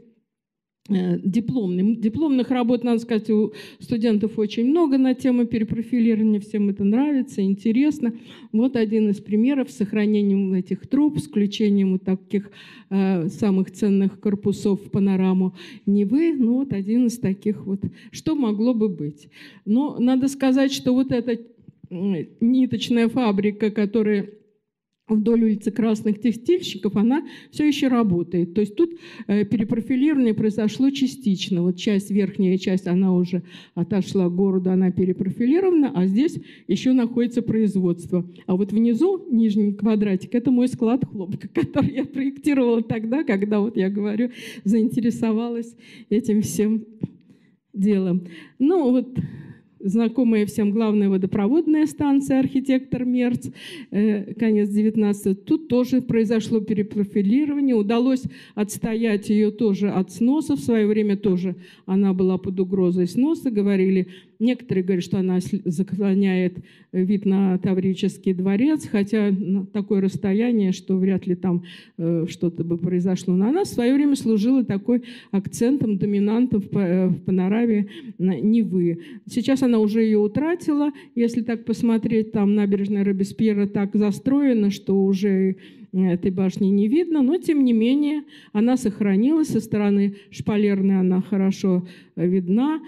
дипломных. Дипломных работ, надо сказать, у студентов очень много на тему перепрофилирования, всем это нравится, интересно. Вот один из примеров с сохранением этих труб, с включением вот таких э, самых ценных корпусов в панораму Невы. Ну вот один из таких вот, что могло бы быть. Но надо сказать, что вот эта ниточная фабрика, которая вдоль улицы Красных Текстильщиков, она все еще работает. То есть тут э, перепрофилирование произошло частично. Вот часть, верхняя часть, она уже отошла к городу, она перепрофилирована, а здесь еще находится производство. А вот внизу, нижний квадратик, это мой склад хлопка, который я проектировала тогда, когда, вот я говорю, заинтересовалась этим всем делом. Ну вот... Знакомая всем главная водопроводная станция «Архитектор Мерц», э, конец девятнадцатого. Тут тоже произошло перепрофилирование. Удалось отстоять ее тоже от сноса. В свое время тоже она была под угрозой сноса. Говорили, некоторые говорят, что она заклоняет вид на Таврический дворец, хотя такое расстояние, что вряд ли там э, что-то бы произошло. Но она в свое время служила такой акцентом, доминантом в, в панораме Невы. Сейчас она уже ее утратила. Если так посмотреть, там набережная Робеспьера так застроена, что уже этой башни не видно, но тем не менее она сохранилась. Со стороны шпалерной она хорошо видна.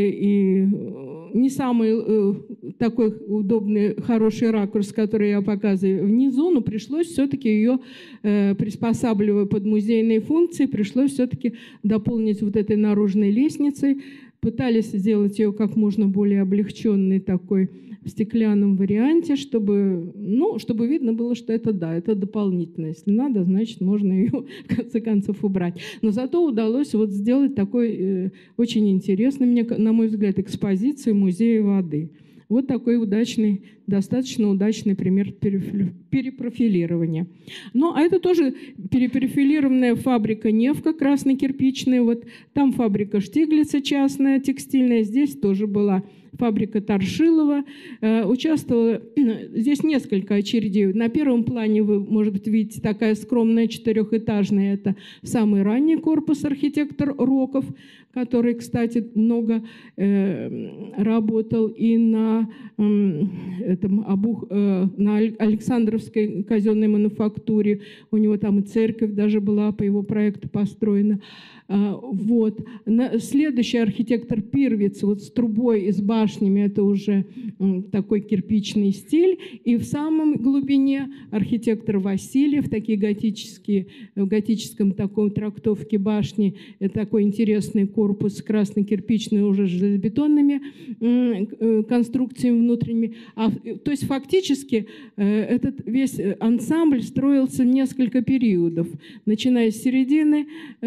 И не самый такой удобный, хороший ракурс, который я показываю внизу, но пришлось все-таки ее, приспосабливая под музейные функции, пришлось все-таки дополнить вот этой наружной лестницей. Пытались сделать ее как можно более облегченной такой в стеклянном варианте, чтобы, ну, чтобы видно было, что это да, это дополнительно. Если надо, значит, можно ее в конце концов убрать. Но зато удалось вот сделать такой э, очень интересный, мне, на мой взгляд, экспозицию музея воды. Вот такой удачный, достаточно удачный пример перепрофилирования. Ну, а это тоже перепрофилированная фабрика «Невка» красно-кирпичная. Вот там фабрика Штиглица частная, текстильная. Здесь тоже была фабрика Торшилова. Э, участвовала... Здесь несколько очередей. На первом плане вы, может быть, видите такая скромная четырехэтажная. Это самый ранний корпус, архитектор Роков, который, кстати, много э, работал и на, э, этом, обух, э, на Александровской казенной мануфактуре. У него там и церковь даже была по его проекту построена. Э, вот. На, следующий архитектор Пирвиц, вот с трубой и с башнями, это уже э, такой кирпичный стиль. И в самом глубине архитектор Васильев, такие готические, в готическом такой трактовке башни, это такой интересный корпус. корпус красно-кирпичный уже с железобетонными конструкциями внутренними. А, то есть фактически этот весь ансамбль строился в несколько периодов, начиная с середины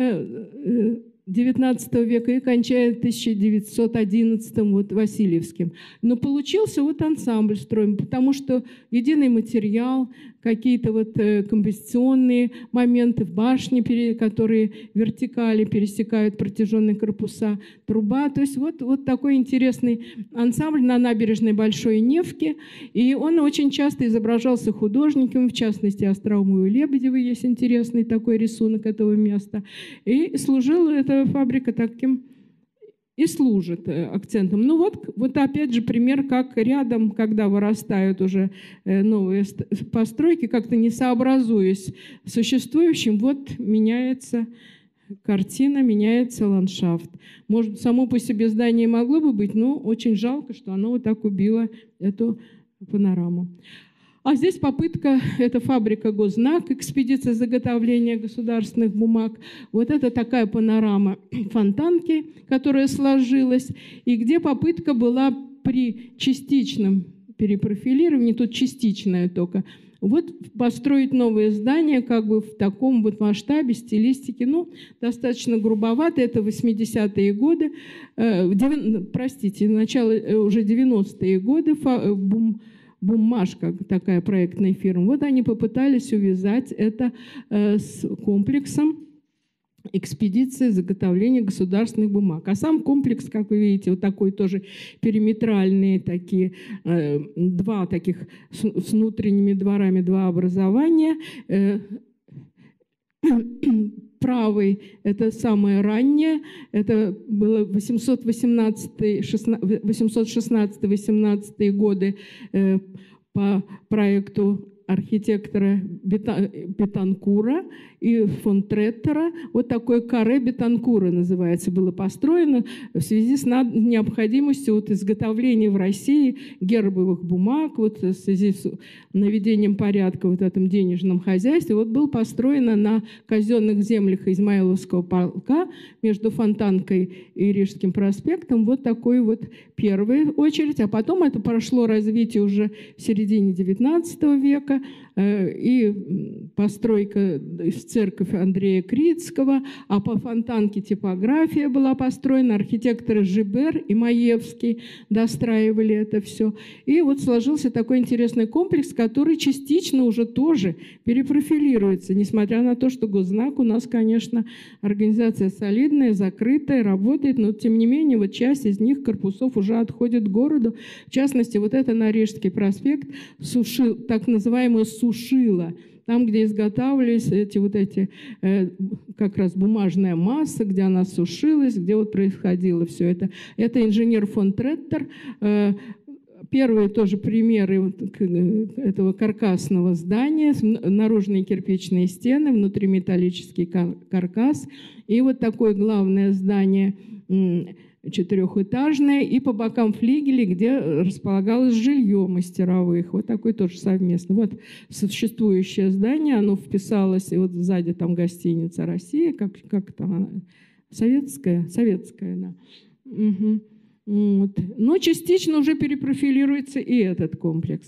девятнадцатого века и кончая тысяча девятьсот одиннадцатым вот, Васильевским. Но получился вот ансамбль строим, потому что единый материал, какие-то вот композиционные моменты в башне, которые вертикали пересекают протяженные корпуса, труба. То есть вот, вот такой интересный ансамбль на набережной Большой Невки. И он очень часто изображался художниками, в частности, Остроумовой Лебедевой есть интересный такой рисунок этого места. И служила эта фабрика таким и служит акцентом. Ну вот, вот опять же пример, как рядом, когда вырастают уже новые постройки, как-то не сообразуясь с существующим, вот меняется картина, меняется ландшафт. Может, само по себе здание могло бы быть, но очень жалко, что оно вот так убило эту панораму. А здесь попытка, это фабрика «Гознак», экспедиция заготовления государственных бумаг. Вот это такая панорама Фонтанки, которая сложилась, и где попытка была при частичном перепрофилировании, тут частичная только, вот построить новое здание как бы в таком вот масштабе, стилистике, ну, достаточно грубовато, это восьмидесятые годы, э, девяностые, простите, начало уже девяностые годы, фа, бум, Бумажка, такая проектная фирма. Вот они попытались увязать это э, с комплексом экспедиции заготовления государственных бумаг. А сам комплекс, как вы видите, вот такой тоже периметральные такие, э, два таких с, с внутренними дворами, два образования. Э, Правый – это самое раннее, это было восемьсот шестнадцатый-восемнадцатый годы э, по проекту архитектора Бетанкура и фон Треттера. Вот такое каре Бетанкура называется, было построено в связи с необходимостью вот изготовления в России гербовых бумаг, вот в связи с наведением порядка в вот этом денежном хозяйстве. Вот был построено на казенных землях Измайловского полка между Фонтанкой и Рижским проспектом вот такой вот первая очередь, а потом это прошло развитие уже в середине девятнадцатого века, и постройка в церковь Андрея Крицкого, а по Фонтанке типография была построена, архитекторы Жибер и Маевский достраивали это все. И вот сложился такой интересный комплекс, который частично уже тоже перепрофилируется, несмотря на то, что Гознак у нас, конечно, организация солидная, закрытая, работает, но тем не менее вот часть из них, корпусов, уже отходит к городу. В частности, вот это на Рижский проспект, сушил, так называемую сушила, там, где изготавливались эти вот эти э, как раз бумажная масса, где она сушилась, где вот происходило все это. Это инженер фон Треттер, э, первые тоже примеры этого каркасного здания. Наружные кирпичные стены, внутри металлический каркас. И вот такое главное здание четырехэтажное, и по бокам флигели, где располагалось жилье мастеровых. Вот такой тоже совместно. Вот существующее здание, оно вписалось, и вот сзади там гостиница «Россия», как, как там, советская, советская, да. Угу. Вот. Но частично уже перепрофилируется и этот комплекс.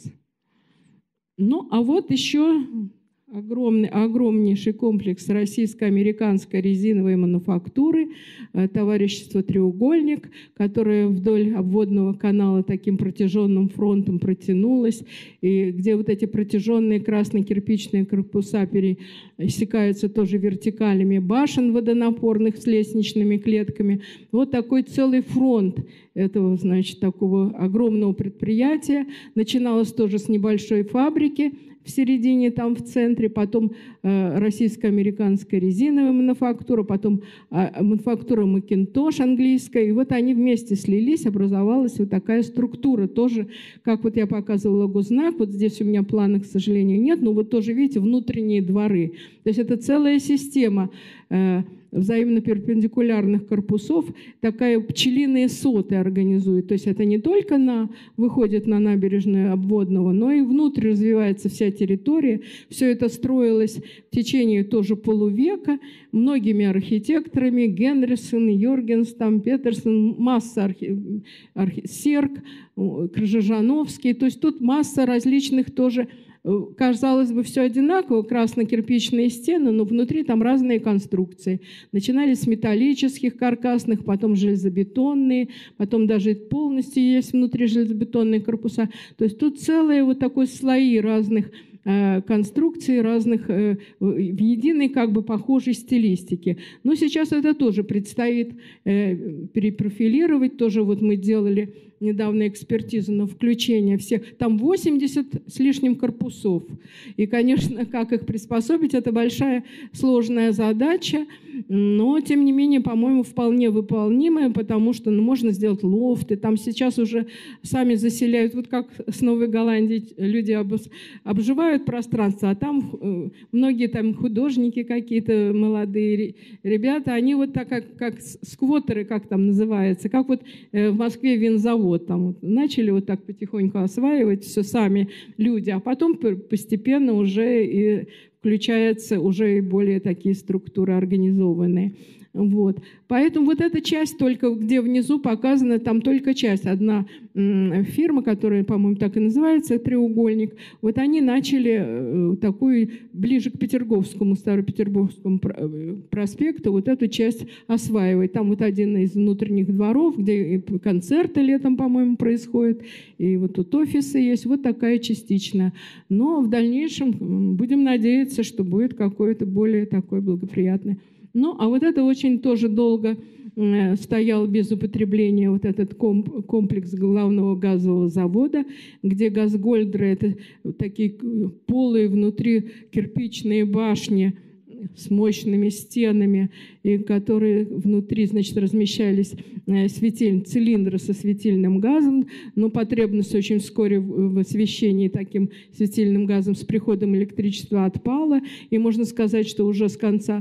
Ну, а вот еще огромный, огромнейший комплекс российско-американской резиновой мануфактуры, товарищество «Треугольник», которое вдоль обводного канала таким протяженным фронтом протянулось, и где вот эти протяженные красно-кирпичные корпуса пересекаются тоже вертикалями башен водонапорных с лестничными клетками. Вот такой целый фронт этого, значит, такого огромного предприятия. Начиналось тоже с небольшой фабрики в середине, там в центре, потом э, российско-американская резиновая мануфактура, потом э, мануфактура Макинтош английская. И вот они вместе слились, образовалась вот такая структура. Тоже, как вот я показывала Гознак, вот здесь у меня плана, к сожалению, нет, но вот тоже, видите, внутренние дворы. То есть это целая система э, взаимно перпендикулярных корпусов, такая пчелиные соты организует. То есть это не только на, выходит на набережную Обводного, но и внутрь развивается вся территория. Все это строилось в течение тоже полувека многими архитекторами: Генрисон, Йоргенс, там, Петерсон, масса архи... архи... Серк, Крыжижановский. То есть тут масса различных тоже. Казалось бы, все одинаково, красно-кирпичные стены, но внутри там разные конструкции. Начинались с металлических, каркасных, потом железобетонные, потом даже полностью есть внутри железобетонные корпуса. То есть тут целые вот такой слои разных э, конструкций, разных э, в единой как бы похожей стилистике. Но сейчас это тоже предстоит э, перепрофилировать. Тоже вот мы делали недавно экспертизу на включение всех. Там восемьдесят с лишним корпусов. И, конечно, как их приспособить, это большая сложная задача, но, тем не менее, по-моему, вполне выполнимая, потому что ну, можно сделать лофты. Там сейчас уже сами заселяют, вот как с Новой Голландии люди обживают пространство, а там многие там художники какие-то, молодые ребята, они вот так, как, как сквоттеры, как там называется, как вот в Москве винзавод. Вот, там вот, начали вот так потихоньку осваивать все сами люди, а потом постепенно уже и включаются уже и более такие структуры организованные. Вот. Поэтому вот эта часть только, где внизу показана, там только часть. Одна фирма, которая, по-моему, так и называется, «Треугольник», вот они начали такую, ближе к Петерговскому, Старопетербургскому проспекту, вот эту часть осваивать. Там вот один из внутренних дворов, где и концерты летом, по-моему, происходят, и вот тут офисы есть, вот такая частичная. Но в дальнейшем будем надеяться, что будет какое-то более такое благоприятное. Ну, а вот это очень тоже долго э, стоял без употребления вот этот комп комплекс главного газового завода, где газгольдеры — это такие полые внутри кирпичные башни с мощными стенами, и которые внутри, значит, размещались светиль... цилиндры со светильным газом, но потребность очень вскоре в освещении таким светильным газом с приходом электричества отпала, и можно сказать, что уже с конца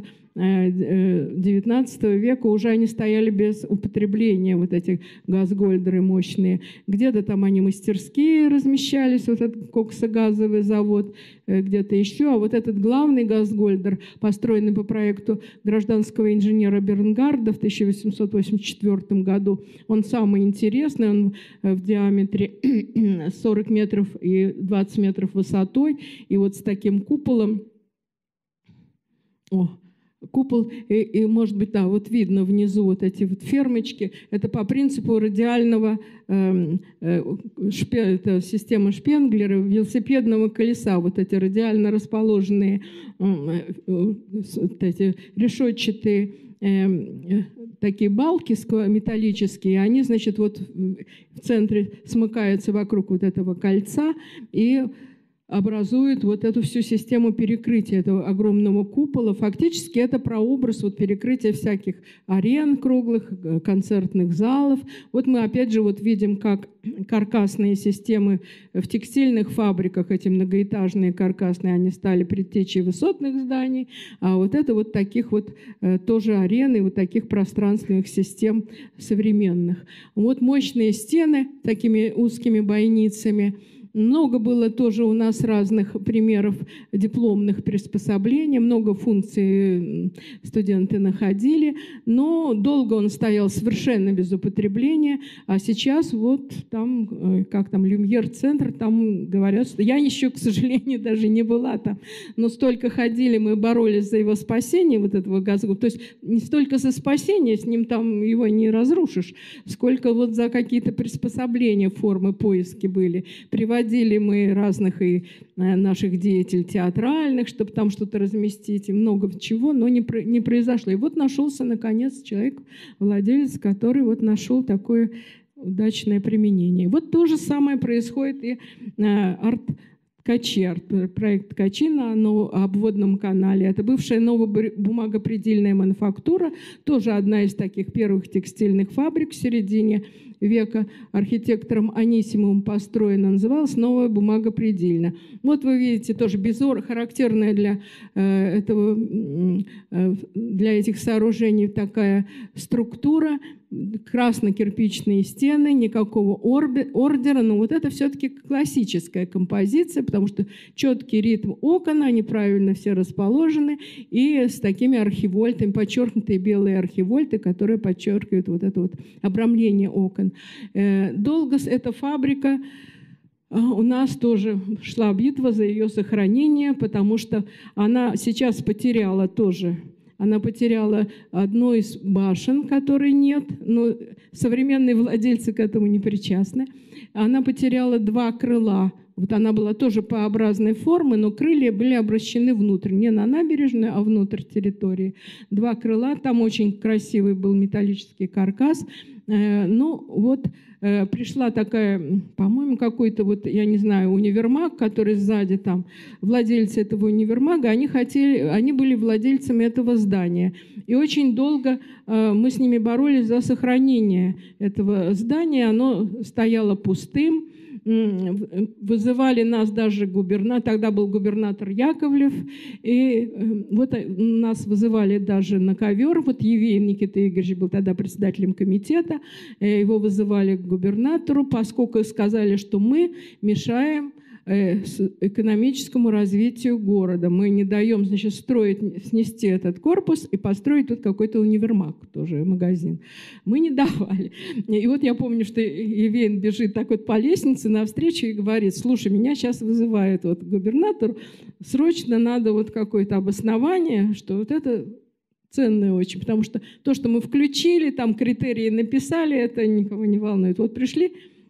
девятнадцатого века уже они стояли без употребления, вот эти газгольдеры мощные. Где-то там они мастерские размещались, вот этот коксогазовый завод, где-то еще. А вот этот главный газгольдер, построенный по проекту гражданского инженера Бернгарда в тысяча восемьсот восемьдесят четвёртом году, он самый интересный, он в диаметре сорок метров и двадцать метров высотой, и вот с таким куполом. О, купол, и, и, может быть, да, вот видно внизу вот эти вот фермочки. Это по принципу радиального, э, э, шпе, это система Шпенглера, велосипедного колеса. Вот эти радиально расположенные э, э, вот эти решетчатые э, такие балки металлические, они, значит, вот в центре смыкаются вокруг вот этого кольца, и образует вот эту всю систему перекрытия этого огромного купола. Фактически это прообраз вот перекрытия всяких арен круглых, концертных залов. Вот мы опять же вот видим, как каркасные системы в текстильных фабриках, эти многоэтажные каркасные, они стали предтечей высотных зданий, а вот это вот таких вот тоже арены, вот таких пространственных систем современных. Вот мощные стены такими узкими бойницами. Много было тоже у нас разных примеров дипломных приспособлений, много функций студенты находили, но долго он стоял совершенно без употребления, а сейчас вот там, как там, Люмьер-центр, там говорят, что я еще, к сожалению, даже не была там, но столько ходили, мы боролись за его спасение, вот этого газгоба, то есть не столько за спасение, с ним там его не разрушишь, сколько вот за какие-то приспособления, формы поиски были, приводили Приводили мы разных и наших деятелей театральных, чтобы там что-то разместить, и много чего, но не, не произошло. И вот нашелся, наконец, человек, владелец, который вот нашел такое удачное применение. Вот то же самое происходит и арт Ткачи, проект Ткачи на обводном канале. Это бывшая новая бумагопредельная мануфактура, тоже одна из таких первых текстильных фабрик в середине века, архитектором Анисимовым построена, называлась «Новая бумагопредельная». Вот вы видите, тоже безор, характерная для, э, этого, э, для этих сооружений такая структура, красно-кирпичные стены, никакого ордера, но вот это все-таки классическая композиция, потому что четкий ритм окон, они правильно все расположены, и с такими архивольтами, подчеркнутые белые архивольты, которые подчеркивают вот это вот обрамление окон. Долго эта фабрика, у нас тоже шла битва за ее сохранение, потому что она сейчас потеряла тоже Она потеряла одну из башен, которой нет, но современные владельцы к этому не причастны. Она потеряла два крыла. Вот она была тоже П-образной формы, но крылья были обращены внутрь, не на набережную, а внутрь территории. Два крыла, там очень красивый был металлический каркас. Ну вот пришла такая, по-моему, какой-то вот, я не знаю, универмаг, который сзади там, владельцы этого универмага, они хотели, они были владельцами этого здания. И очень долго мы с ними боролись за сохранение этого здания. Оно стояло пустым. Вызывали нас даже губернатор, тогда был губернатор Яковлев, и вот нас вызывали даже на ковер, вот Евеин Никита Игоревич был тогда председателем комитета, его вызывали к губернатору, поскольку сказали, что мы мешаем экономическому развитию города. Мы не даем, значит, строить, снести этот корпус и построить тут какой-то универмаг, тоже магазин. Мы не давали. И вот я помню, что Евейн бежит так вот по лестнице навстречу и говорит: слушай, меня сейчас вызывает вот губернатор, срочно надо вот какое-то обоснование, что вот это ценное очень, потому что то, что мы включили, там критерии написали, это никого не волнует. Вот пришли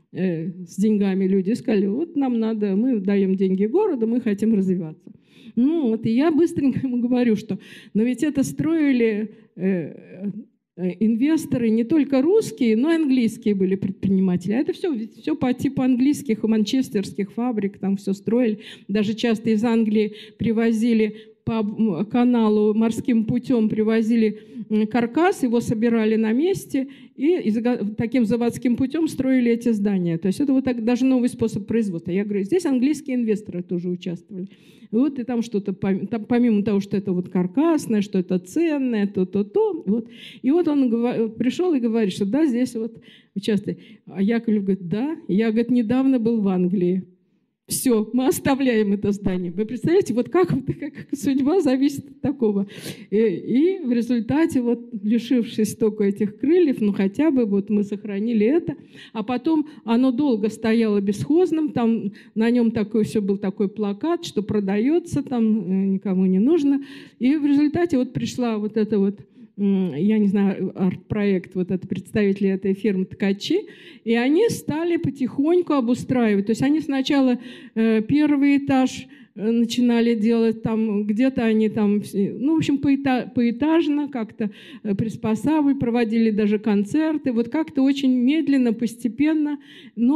с деньгами люди, сказали: вот нам надо, мы даем деньги городу, мы хотим развиваться. Ну вот, и я быстренько ему говорю, что, но ведь это строили э, э, инвесторы не только русские, но и английские были предприниматели. А это все, все по типу английских и манчестерских фабрик, там все строили. Даже часто из Англии привозили по каналу морским путем, привозили каркас, его собирали на месте и таким заводским путем строили эти здания. То есть это вот так, даже новый способ производства. Я говорю, здесь английские инвесторы тоже участвовали. И вот и там что-то, там, помимо того, что это вот каркасное, что это ценное, то-то-то. Вот. И вот он пришел и говорит, что да, здесь вот участвует. А Яковлев говорит, да, я, говорит, недавно был в Англии. Все, мы оставляем это здание. Вы представляете, вот как, как судьба зависит от такого. И, и в результате, вот, лишившись только этих крыльев, ну хотя бы вот мы сохранили это. А потом оно долго стояло бесхозным, там на нем такой, все был такой плакат, что продается, там никому не нужно. И в результате вот пришла вот эта вот, я не знаю, арт-проект, вот это представители этой фирмы «Ткачи», и они стали потихоньку обустраивать. То есть они сначала э, первый этаж э, начинали делать, там где-то они там, ну, в общем, поэта, поэтажно как-то э, приспосабливали, проводили даже концерты, вот как-то очень медленно, постепенно, но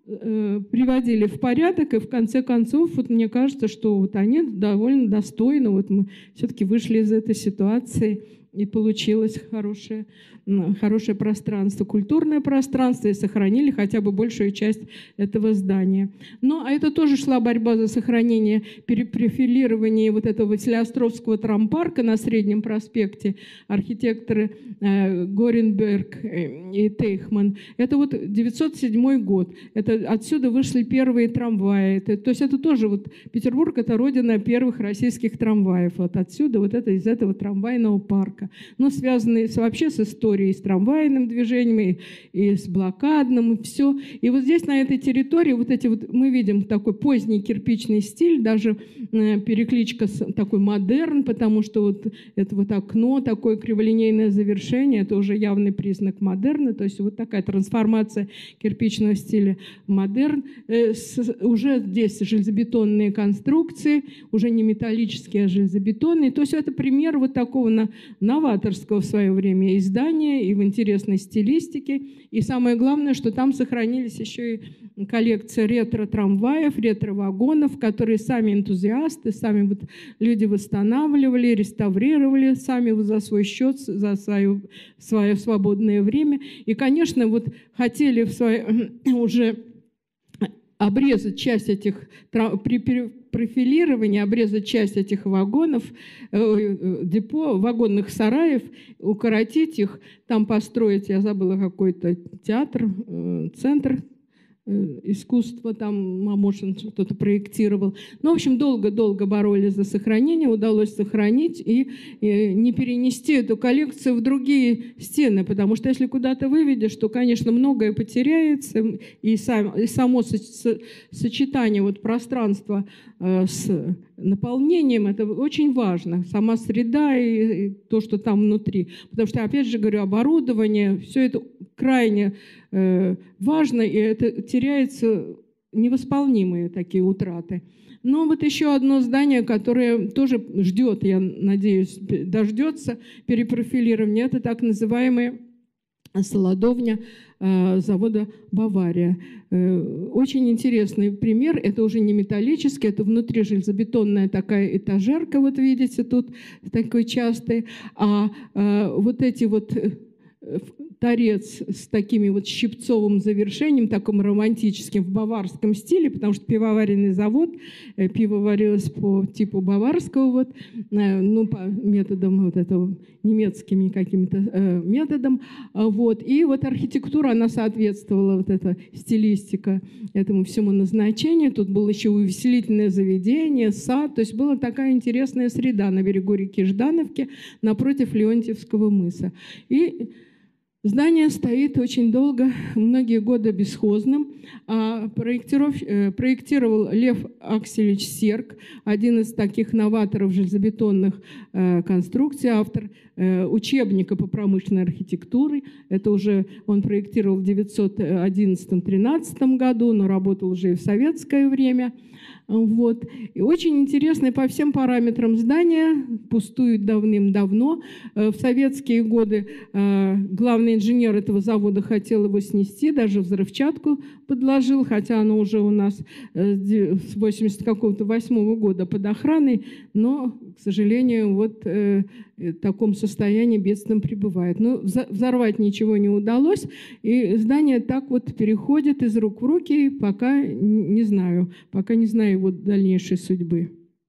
приводили в порядок, и в конце концов, вот мне кажется, что вот они довольно достойно, вот мы все-таки вышли из этой ситуации, и получилось хорошее, хорошее пространство, культурное пространство, и сохранили хотя бы большую часть этого здания. Ну, а это тоже шла борьба за сохранение перепрофилирования вот этого Василеостровского трампарка на Среднем проспекте, архитекторы э, Горенберг и Тейхман. Это вот девятьсот седьмой год. Это, отсюда вышли первые трамваи. Это, то есть это тоже вот Петербург — это родина первых российских трамваев. Вот отсюда, вот это, из этого трамвайного парка. Но связанные с, вообще с историей, с трамвайным движением, и, и с блокадным, и все. И вот здесь, на этой территории, вот эти вот, мы видим такой поздний кирпичный стиль, даже э, перекличка с такой модерн, потому что вот это вот окно, такое криволинейное завершение, это уже явный признак модерна, то есть вот такая трансформация кирпичного стиля модерн. Э, с, уже здесь железобетонные конструкции, уже не металлические, а железобетонные. То есть это пример вот такого на новаторского в свое время издания и в интересной стилистике. И самое главное, что там сохранились еще и коллекция ретро-трамваев, ретро-вагонов, которые сами энтузиасты, сами вот люди восстанавливали, реставрировали сами вот за свой счет, за свое, свое свободное время. И, конечно, вот хотели в свое, уже обрезать часть этих при профилирования, обрезать часть этих вагонов, э, депо, вагонных сараев, укоротить их, там построить, я забыла, какой-то театр, э, центр искусства, там Мамошин что-то проектировал. Ну, в общем, долго-долго боролись за сохранение, удалось сохранить и, и не перенести эту коллекцию в другие стены, потому что если куда-то выведешь, то, конечно, многое потеряется, и, сам, и само сочетание вот пространства э, с наполнением, это очень важно, сама среда и, и то, что там внутри. Потому что, опять же говорю, оборудование, все это крайне э, важно, и это теряется невосполнимые такие утраты. Но вот еще одно здание, которое тоже ждет, я надеюсь, дождется перепрофилирования, это так называемая солодовня э, завода «Бавария». Э, очень интересный пример. Это уже не металлический, это внутри железобетонная такая этажерка, вот видите, тут такой частый. А э, вот эти вот э, торец с такими вот щипцовым завершением, таким романтическим, в баварском стиле, потому что пивоваренный завод, пиво варилось по типу баварского, вот, ну, по методам вот этого, немецкими каким-то методам. Вот. И вот архитектура, она соответствовала, вот эта стилистика этому всему назначению. Тут было еще увеселительное заведение, сад, то есть была такая интересная среда на берегу реки Ждановки, напротив Леонтьевского мыса. И здание стоит очень долго, многие годы бесхозным. А проектировал Лев Аксельевич Серк, один из таких новаторов железобетонных конструкций, автор учебника по промышленной архитектуре. Это уже он проектировал в девятьсот одиннадцатом — тринадцатом году, но работал уже и в советское время. Вот. И очень интересное по всем параметрам здание, пустует давным-давно. В советские годы главный инженер этого завода хотел его снести, даже взрывчатку подложил, хотя оно уже у нас с восемьдесят восьмого года под охраной, но, к сожалению, вот в таком состоянии бедственном пребывает. Но взорвать ничего не удалось, и здание так вот переходит из рук в руки, пока не знаю, пока не знаю его дальнейшей судьбы.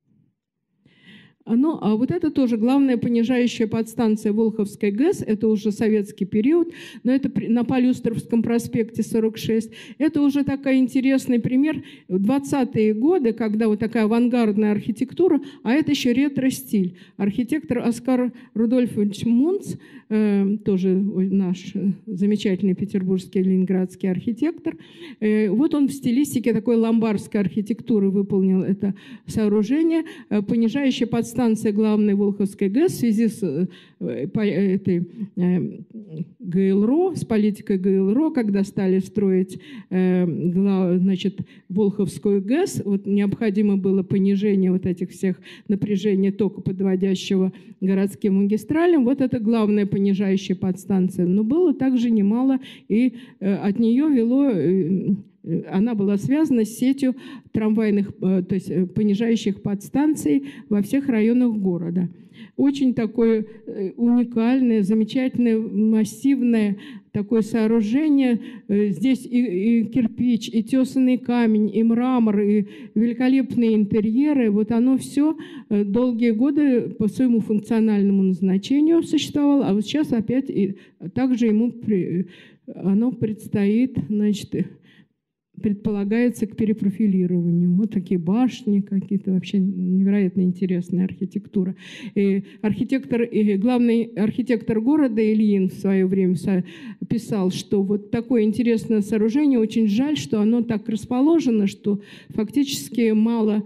Ну, а вот это тоже главная понижающая подстанция Волховской ГЭС, это уже советский период, но это на Полюстровском проспекте сорок шесть. Это уже такой интересный пример в двадцатые годы, когда вот такая авангардная архитектура, а это еще ретро-стиль. Архитектор Оскар Рудольфович Мунц, э, тоже наш замечательный петербургский ленинградский архитектор, э, вот он в стилистике такой ломбардской архитектуры выполнил это сооружение, э, понижающая подстанция станция главной Волховской ГЭС в связи с э, по, этой э, ГЛРО, с политикой ГЛРО, когда стали строить э, глав, значит, Волховскую ГЭС, вот необходимо было понижение вот этих всех напряжений тока, подводящего городским магистралям. Вот это главная понижающая подстанция. Но было также немало, и э, от нее вело... Э, она была связана с сетью трамвайных, то есть понижающих подстанций во всех районах города. Очень такое уникальное, замечательное, массивное такое сооружение. Здесь и, и кирпич, и тесанный камень, и мрамор, и великолепные интерьеры. Вот оно все долгие годы по своему функциональному назначению существовало, а вот сейчас опять и также ему при, оно предстоит, значит, предполагается к перепрофилированию. Вот такие башни какие-то, вообще невероятно интересная архитектура. И архитектор, и главный архитектор города Ильин в свое время писал, что вот такое интересное сооружение, очень жаль, что оно так расположено, что фактически мало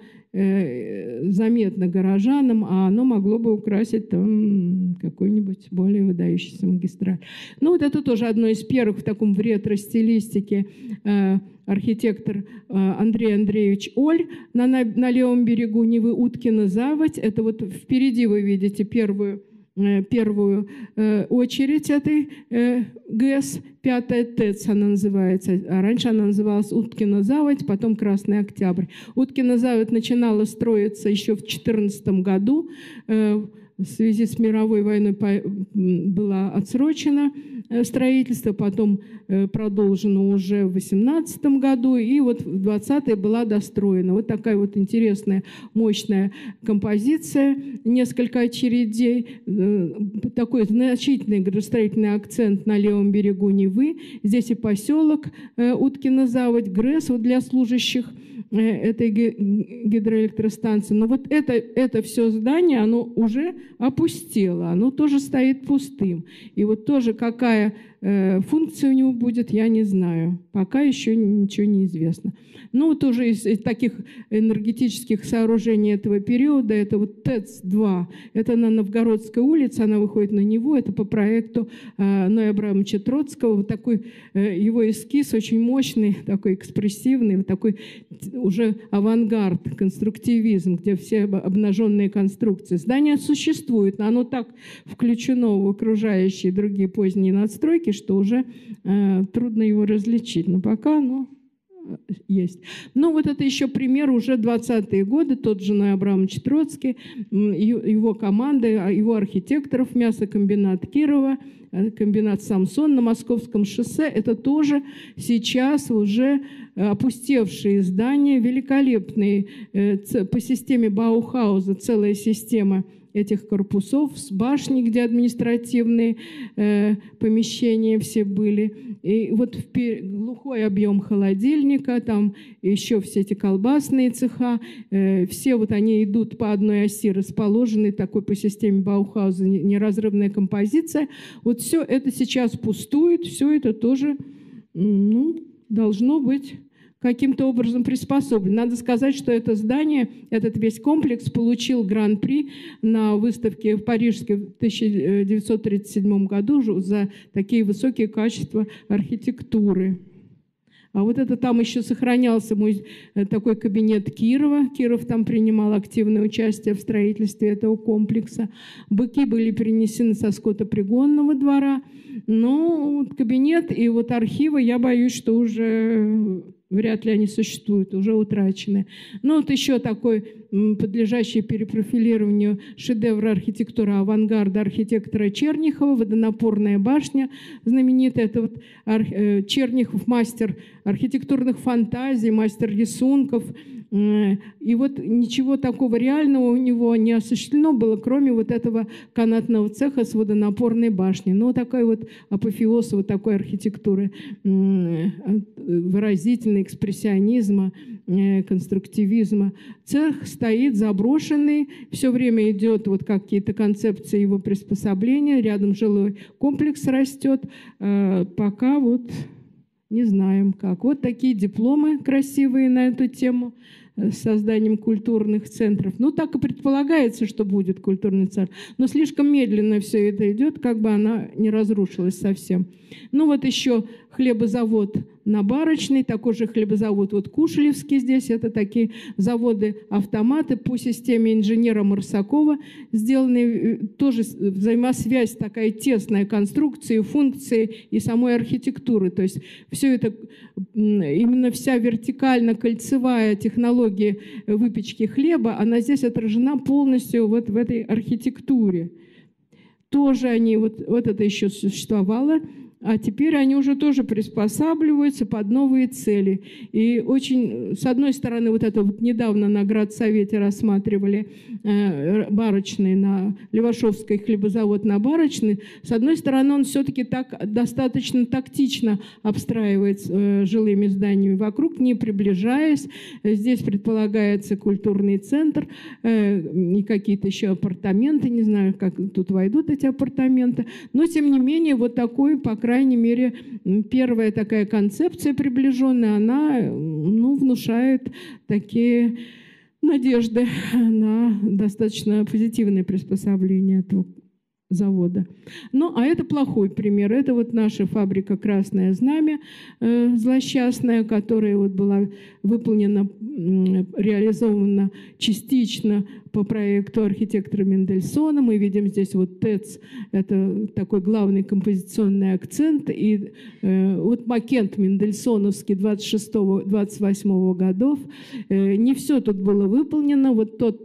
заметно горожанам, а оно могло бы украсить там какой-нибудь более выдающийся магистраль. Ну вот это тоже одно из первых в таком в ретро-стилистике архитектор Андрей Андреевич Оль на, на, на левом берегу Невы, Уткина заводь. Это вот впереди вы видите первую, первую очередь этой ГЭС, пятая ТЭЦ она называется. А раньше она называлась Уткина заводь, потом Красный Октябрь. Уткина заводь начинала строиться еще в две тысячи четырнадцатом году. В связи с мировой войной было отсрочено строительство, потом продолжено уже в две тысячи восемнадцатом году, и вот в двадцатом была достроена. Вот такая вот интересная, мощная композиция, несколько очередей, такой значительный градостроительный акцент на левом берегу Невы. Здесь и поселок Уткина заводь, ГРЭС вот для служащих этой гидроэлектростанции. Но вот это, это все здание, оно уже опустело, оно тоже стоит пустым. И вот тоже какая э, функция у него будет, я не знаю. Пока еще ничего не известно. Ну, тоже из, из таких энергетических сооружений этого периода, это вот ТЭЦ два, это на Новгородской улице, она выходит на Неву, это по проекту э, Ноя Абрамовича Троцкого. Вот такой э, его эскиз очень мощный, такой экспрессивный, вот такой уже авангард, конструктивизм, где все обнаженные конструкции. Здание существует, но оно так включено в окружающие другие поздние надстройки, что уже э, трудно его различить. Но пока, ну, есть. Ну, вот это еще пример уже двадцатые годы, тот же Ной Абрамович Троцкий, его команда, его архитекторов, мясокомбинат Кирова, комбинат Самсон на Московском шоссе. Это тоже сейчас уже опустевшие здания, великолепные по системе Баухауза, целая система этих корпусов с башней, где административные э, помещения все были. И вот в глухой объем холодильника, там еще все эти колбасные цеха, э, все вот они идут по одной оси, расположены такой по системе Баухауза неразрывная композиция. Вот все это сейчас пустует, все это тоже, ну, должно быть каким-то образом приспособлен. Надо сказать, что это здание, этот весь комплекс получил гран-при на выставке в Париже в тысяча девятьсот тридцать седьмом году за такие высокие качества архитектуры. А вот это там еще сохранялся мой такой кабинет Кирова. Киров там принимал активное участие в строительстве этого комплекса. Быки были перенесены со скотопригонного двора. Но кабинет и вот архивы, я боюсь, что уже вряд ли они существуют, уже утрачены. Ну вот еще такой подлежащий перепрофилированию шедевр архитектуры авангарда архитектора Чернихова, водонапорная башня знаменитая. Это вот Чернихов, мастер архитектурных фантазий, мастер рисунков. И вот ничего такого реального у него не осуществлено было, кроме вот этого канатного цеха с водонапорной башней. Но такой вот апофеоз вот такой архитектуры выразительной, экспрессионизма, конструктивизма. Цех стоит заброшенный, все время идет вот какие-то концепции его приспособления, рядом жилой комплекс растет, пока вот не знаем как. Вот такие дипломы красивые на эту тему. с созданием культурных центров. Ну, так и предполагается, что будет культурный центр. Но слишком медленно все это идет, как бы она не разрушилась совсем. Ну, вот еще хлебозавод на Барочной, такой же хлебозавод вот Кушелевский здесь. Это такие заводы-автоматы по системе инженера Марсакова, сделанные, тоже взаимосвязь такая тесная конструкции, функции и самой архитектуры. То есть все это, именно вся вертикально-кольцевая технология выпечки хлеба, она здесь отражена полностью вот в этой архитектуре. Тоже они, вот, вот это еще существовало, а теперь они уже тоже приспосабливаются под новые цели. И очень, с одной стороны, вот это вот недавно на Градсовете рассматривали э, Барочный, на Левашовский хлебозавод на Барочный. С одной стороны, он все-таки так достаточно тактично обстраивает э, жилыми зданиями вокруг, не приближаясь. Здесь предполагается культурный центр э, и какие-то еще апартаменты. Не знаю, как тут войдут эти апартаменты. Но, тем не менее, вот такой, по крайней По крайней мере, первая такая концепция приближенная, она ну, внушает такие надежды на достаточно позитивное приспособление этого завода. Ну, а это плохой пример. Это вот наша фабрика «Красное знамя» э, злосчастная, которая вот была выполнена, э, реализована частично по проекту архитектора Мендельсона. Мы видим здесь вот ТЭЦ, это такой главный композиционный акцент. И э, вот макет мендельсоновский двадцать шестого — двадцать восьмого годов. Э, не все тут было выполнено. Вот тот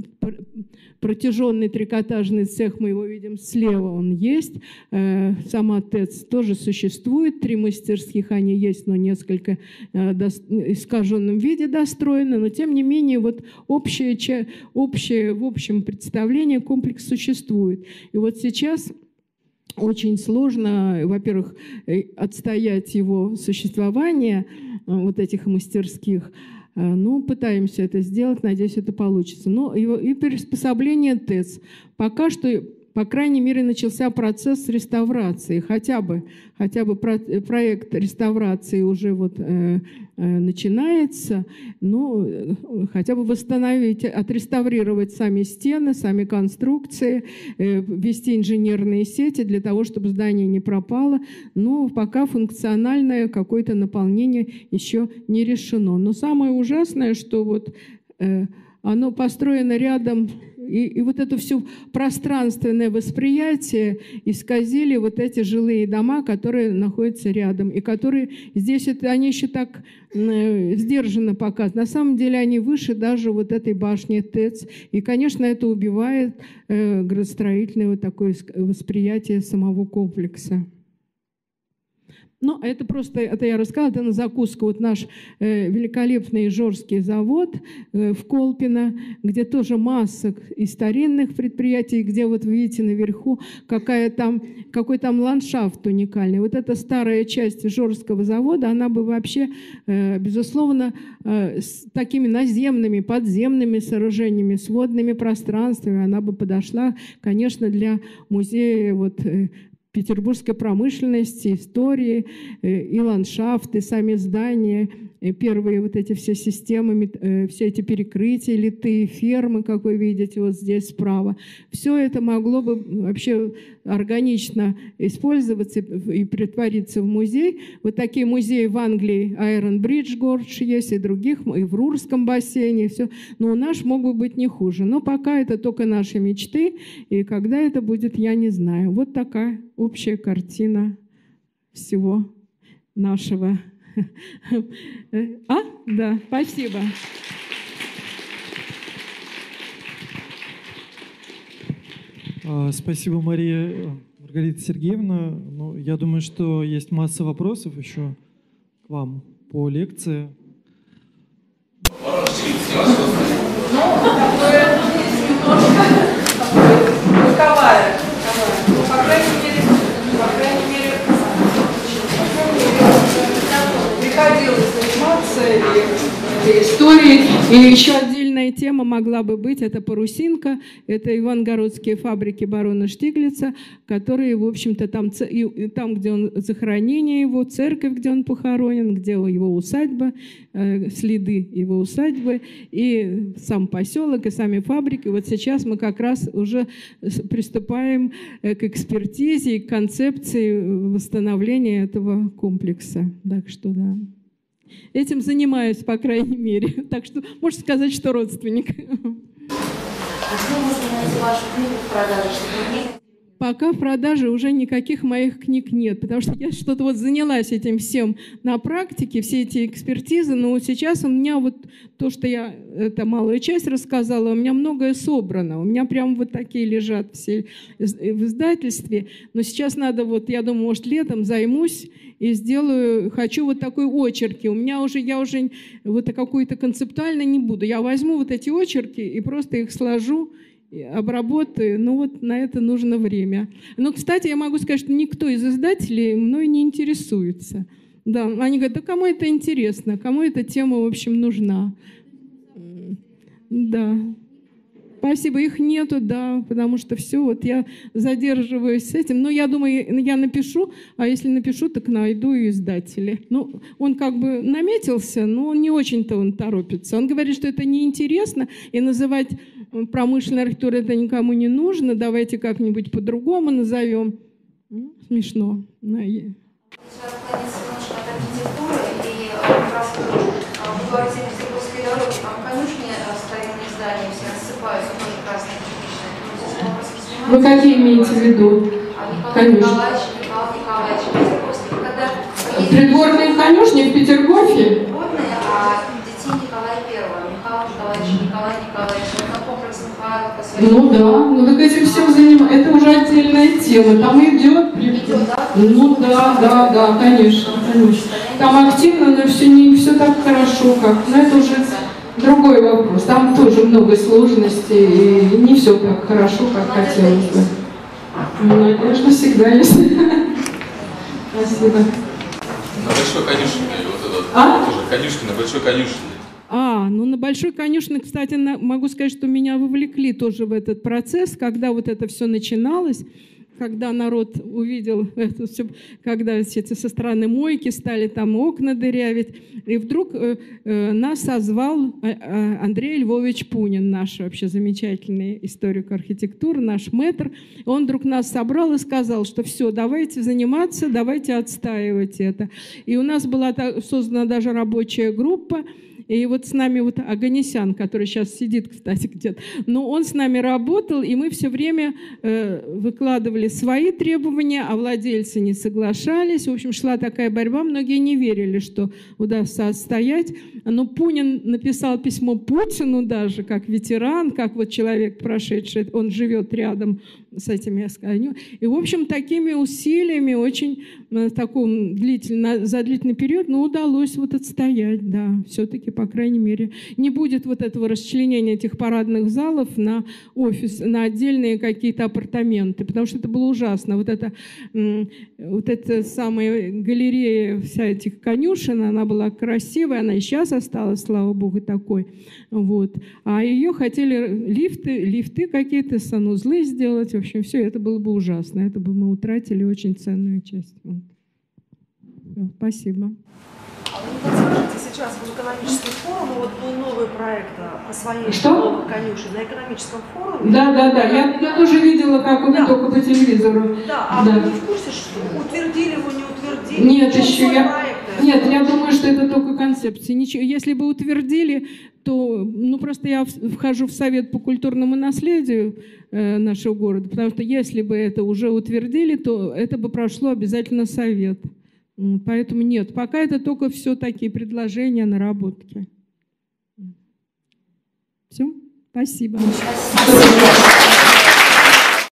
протяженный трикотажный цех, мы его видим слева, он есть. Э, сама ТЭЦ тоже существует. Три мастерских они есть, но несколько э, до, искаженном виде достроены. Но тем не менее, вот общее, общее в общем представление комплекс существует. И вот сейчас очень сложно, во-первых, отстоять его существование, вот этих мастерских. Ну, пытаемся это сделать, надеюсь, это получится. Ну, и приспособление ТЭЦ. Пока что, по крайней мере, начался процесс реставрации. Хотя бы, хотя бы проект реставрации уже вот, э, э, начинается. Ну, хотя бы восстановить, отреставрировать сами стены, сами конструкции, э, ввести инженерные сети для того, чтобы здание не пропало. Но пока функциональное какое-то наполнение еще не решено. Но самое ужасное, что вот, э, оно построено рядом. И, и вот это все пространственное восприятие исказили вот эти жилые дома, которые находятся рядом, и которые здесь, это, они еще так э, сдержанно показаны. На самом деле они выше даже вот этой башни ТЭЦ. И, конечно, это убивает э, градостроительное вот такое восприятие самого комплекса. Ну, это просто, это я рассказала, это на закуску. Вот наш э, великолепный Ижорский завод э, в Колпино, где тоже масса и старинных предприятий, где вот вы видите наверху, какая там, какой там ландшафт уникальный. Вот эта старая часть Ижорского завода, она бы вообще, э, безусловно, э, с такими наземными, подземными сооружениями, с водными пространствами, она бы подошла, конечно, для музея вот, э, петербургской промышленности, истории, и ландшафты, сами здания, первые вот эти все системы, все эти перекрытия, литые фермы, как вы видите вот здесь справа. Все это могло бы вообще органично использоваться и притвориться в музей. Вот такие музеи в Англии, Iron Bridge Gorge есть, и других, и в Рурском бассейне, все. Но наш мог бы быть не хуже. Но пока это только наши мечты, и когда это будет, я не знаю. Вот такая общая картина всего нашего. А? Да, спасибо. Спасибо, Мария Маргарита Сергеевна. Ну, я думаю, что есть масса вопросов еще к вам по лекции. Боковая. По крайней мере, по крайней мере, приходилось заниматься и историей. И еще отдельная основная тема могла бы быть, это парусинка, это ивангородские фабрики барона Штиглица, которые, в общем-то, там, там, где он, захоронение его, церковь, где он похоронен, где его усадьба, э, следы его усадьбы, и сам поселок, и сами фабрики. Вот сейчас мы как раз уже приступаем к экспертизе и к концепции восстановления этого комплекса. Так что, да. Этим занимаюсь, по крайней мере. Так что можно сказать, что родственник. А где можно найти вашу книгу в продаже? Пока в продаже уже никаких моих книг нет, потому что я что-то вот занялась этим всем на практике, все эти экспертизы, но сейчас у меня вот то, что я, это малая часть рассказала, у меня многое собрано, у меня прям вот такие лежат все в издательстве, но сейчас надо вот, я думаю, может, летом займусь и сделаю, хочу вот такой очерки, у меня уже, я уже вот какой-то концептуально не буду, я возьму вот эти очерки и просто их сложу, обработаю, ну вот на это нужно время. Но, кстати, я могу сказать, что никто из издателей мной не интересуется. Да, они говорят, да кому это интересно, кому эта тема, в общем, нужна. Да. Спасибо, их нету, да, потому что все, вот я задерживаюсь с этим. Но я думаю, я напишу, а если напишу, так найду и издателя. Ну, он как бы наметился, но не очень-то он торопится. Он говорит, что это неинтересно, и называть промышленной архитектурой это никому не нужно, давайте как-нибудь по-другому назовем. Смешно. Сейчас отклониться немножко от архитектуры, и как раз вы говорите о Петербургской дороге, там конюшни старинные здания все рассыпаются, тоже красные кирпичные. Вы какие имеете в виду? Николай Николаевич, Николай Николаевич Петербургский, когда... Придворные конюшни в Петергофе? Придворные, а детей Николая Первого, Михаил Николаевич, Николай Николаевич, на комплекс Михаила по своей... Ну да, ну так этим всем занимается, это уже отдельная тема, там идет... Идет, да? Ну да, да, да, конечно, конечно. Там активно, но все не все так хорошо, как. Но это уже другой вопрос. Там тоже много сложностей, и не все так хорошо, как хотелось бы. Надежда всегда есть. Спасибо. На Большой Конюшне, вот это а? тоже конюшня, на Большой Конюшне. А, ну на Большой Конюшне, кстати, на, могу сказать, что меня вовлекли тоже в этот процесс, когда вот это все начиналось. Когда народ увидел это все, когда эти со стороны мойки стали там окна дырявить, и вдруг э, э, нас созвал э, Андрей Львович Пунин, наш вообще замечательный историк архитектуры, наш мэтр. Он вдруг нас собрал и сказал, что все, давайте заниматься, давайте отстаивать это. И у нас была создана даже рабочая группа. И вот с нами вот Оганесян, который сейчас сидит, кстати, где-то, но он с нами работал, и мы все время э, выкладывали свои требования, а владельцы не соглашались. В общем, шла такая борьба, многие не верили, что удастся отстоять. Но Пунин написал письмо Путину даже, как ветеран, как вот человек прошедший, он живет рядом с этими. И, в общем, такими усилиями очень в таком длительно, за длительный период, ну, удалось вот отстоять, да, все-таки, по крайней мере. Не будет вот этого расчленения этих парадных залов на офис, на отдельные какие-то апартаменты, потому что это было ужасно. Вот эта, вот эта самая галерея вся этих конюшен, она была красивая, она и сейчас осталась, слава богу, такой. Вот. А ее хотели лифты, лифты какие-то, санузлы сделать. В общем, все это было бы ужасно. Это бы мы утратили очень ценную часть. Вот. Спасибо. А вы не подскажете, сейчас в экономическом форуме вот был новый проект освоения новых конюшен на экономическом форуме? Да, да, да. Я, я тоже видела, как он да. только по телевизору. Да, а да. вы не в курсе, что утвердили его, не утвердили? Нет, еще я... Нет, я думаю, что это только концепция. Ничего. Если бы утвердили, то, ну, просто я вхожу в Совет по культурному наследию э, нашего города, потому что если бы это уже утвердили, то это бы прошло обязательно Совет. Поэтому нет, пока это только все такие предложения, наработки. Все? Спасибо. Спасибо.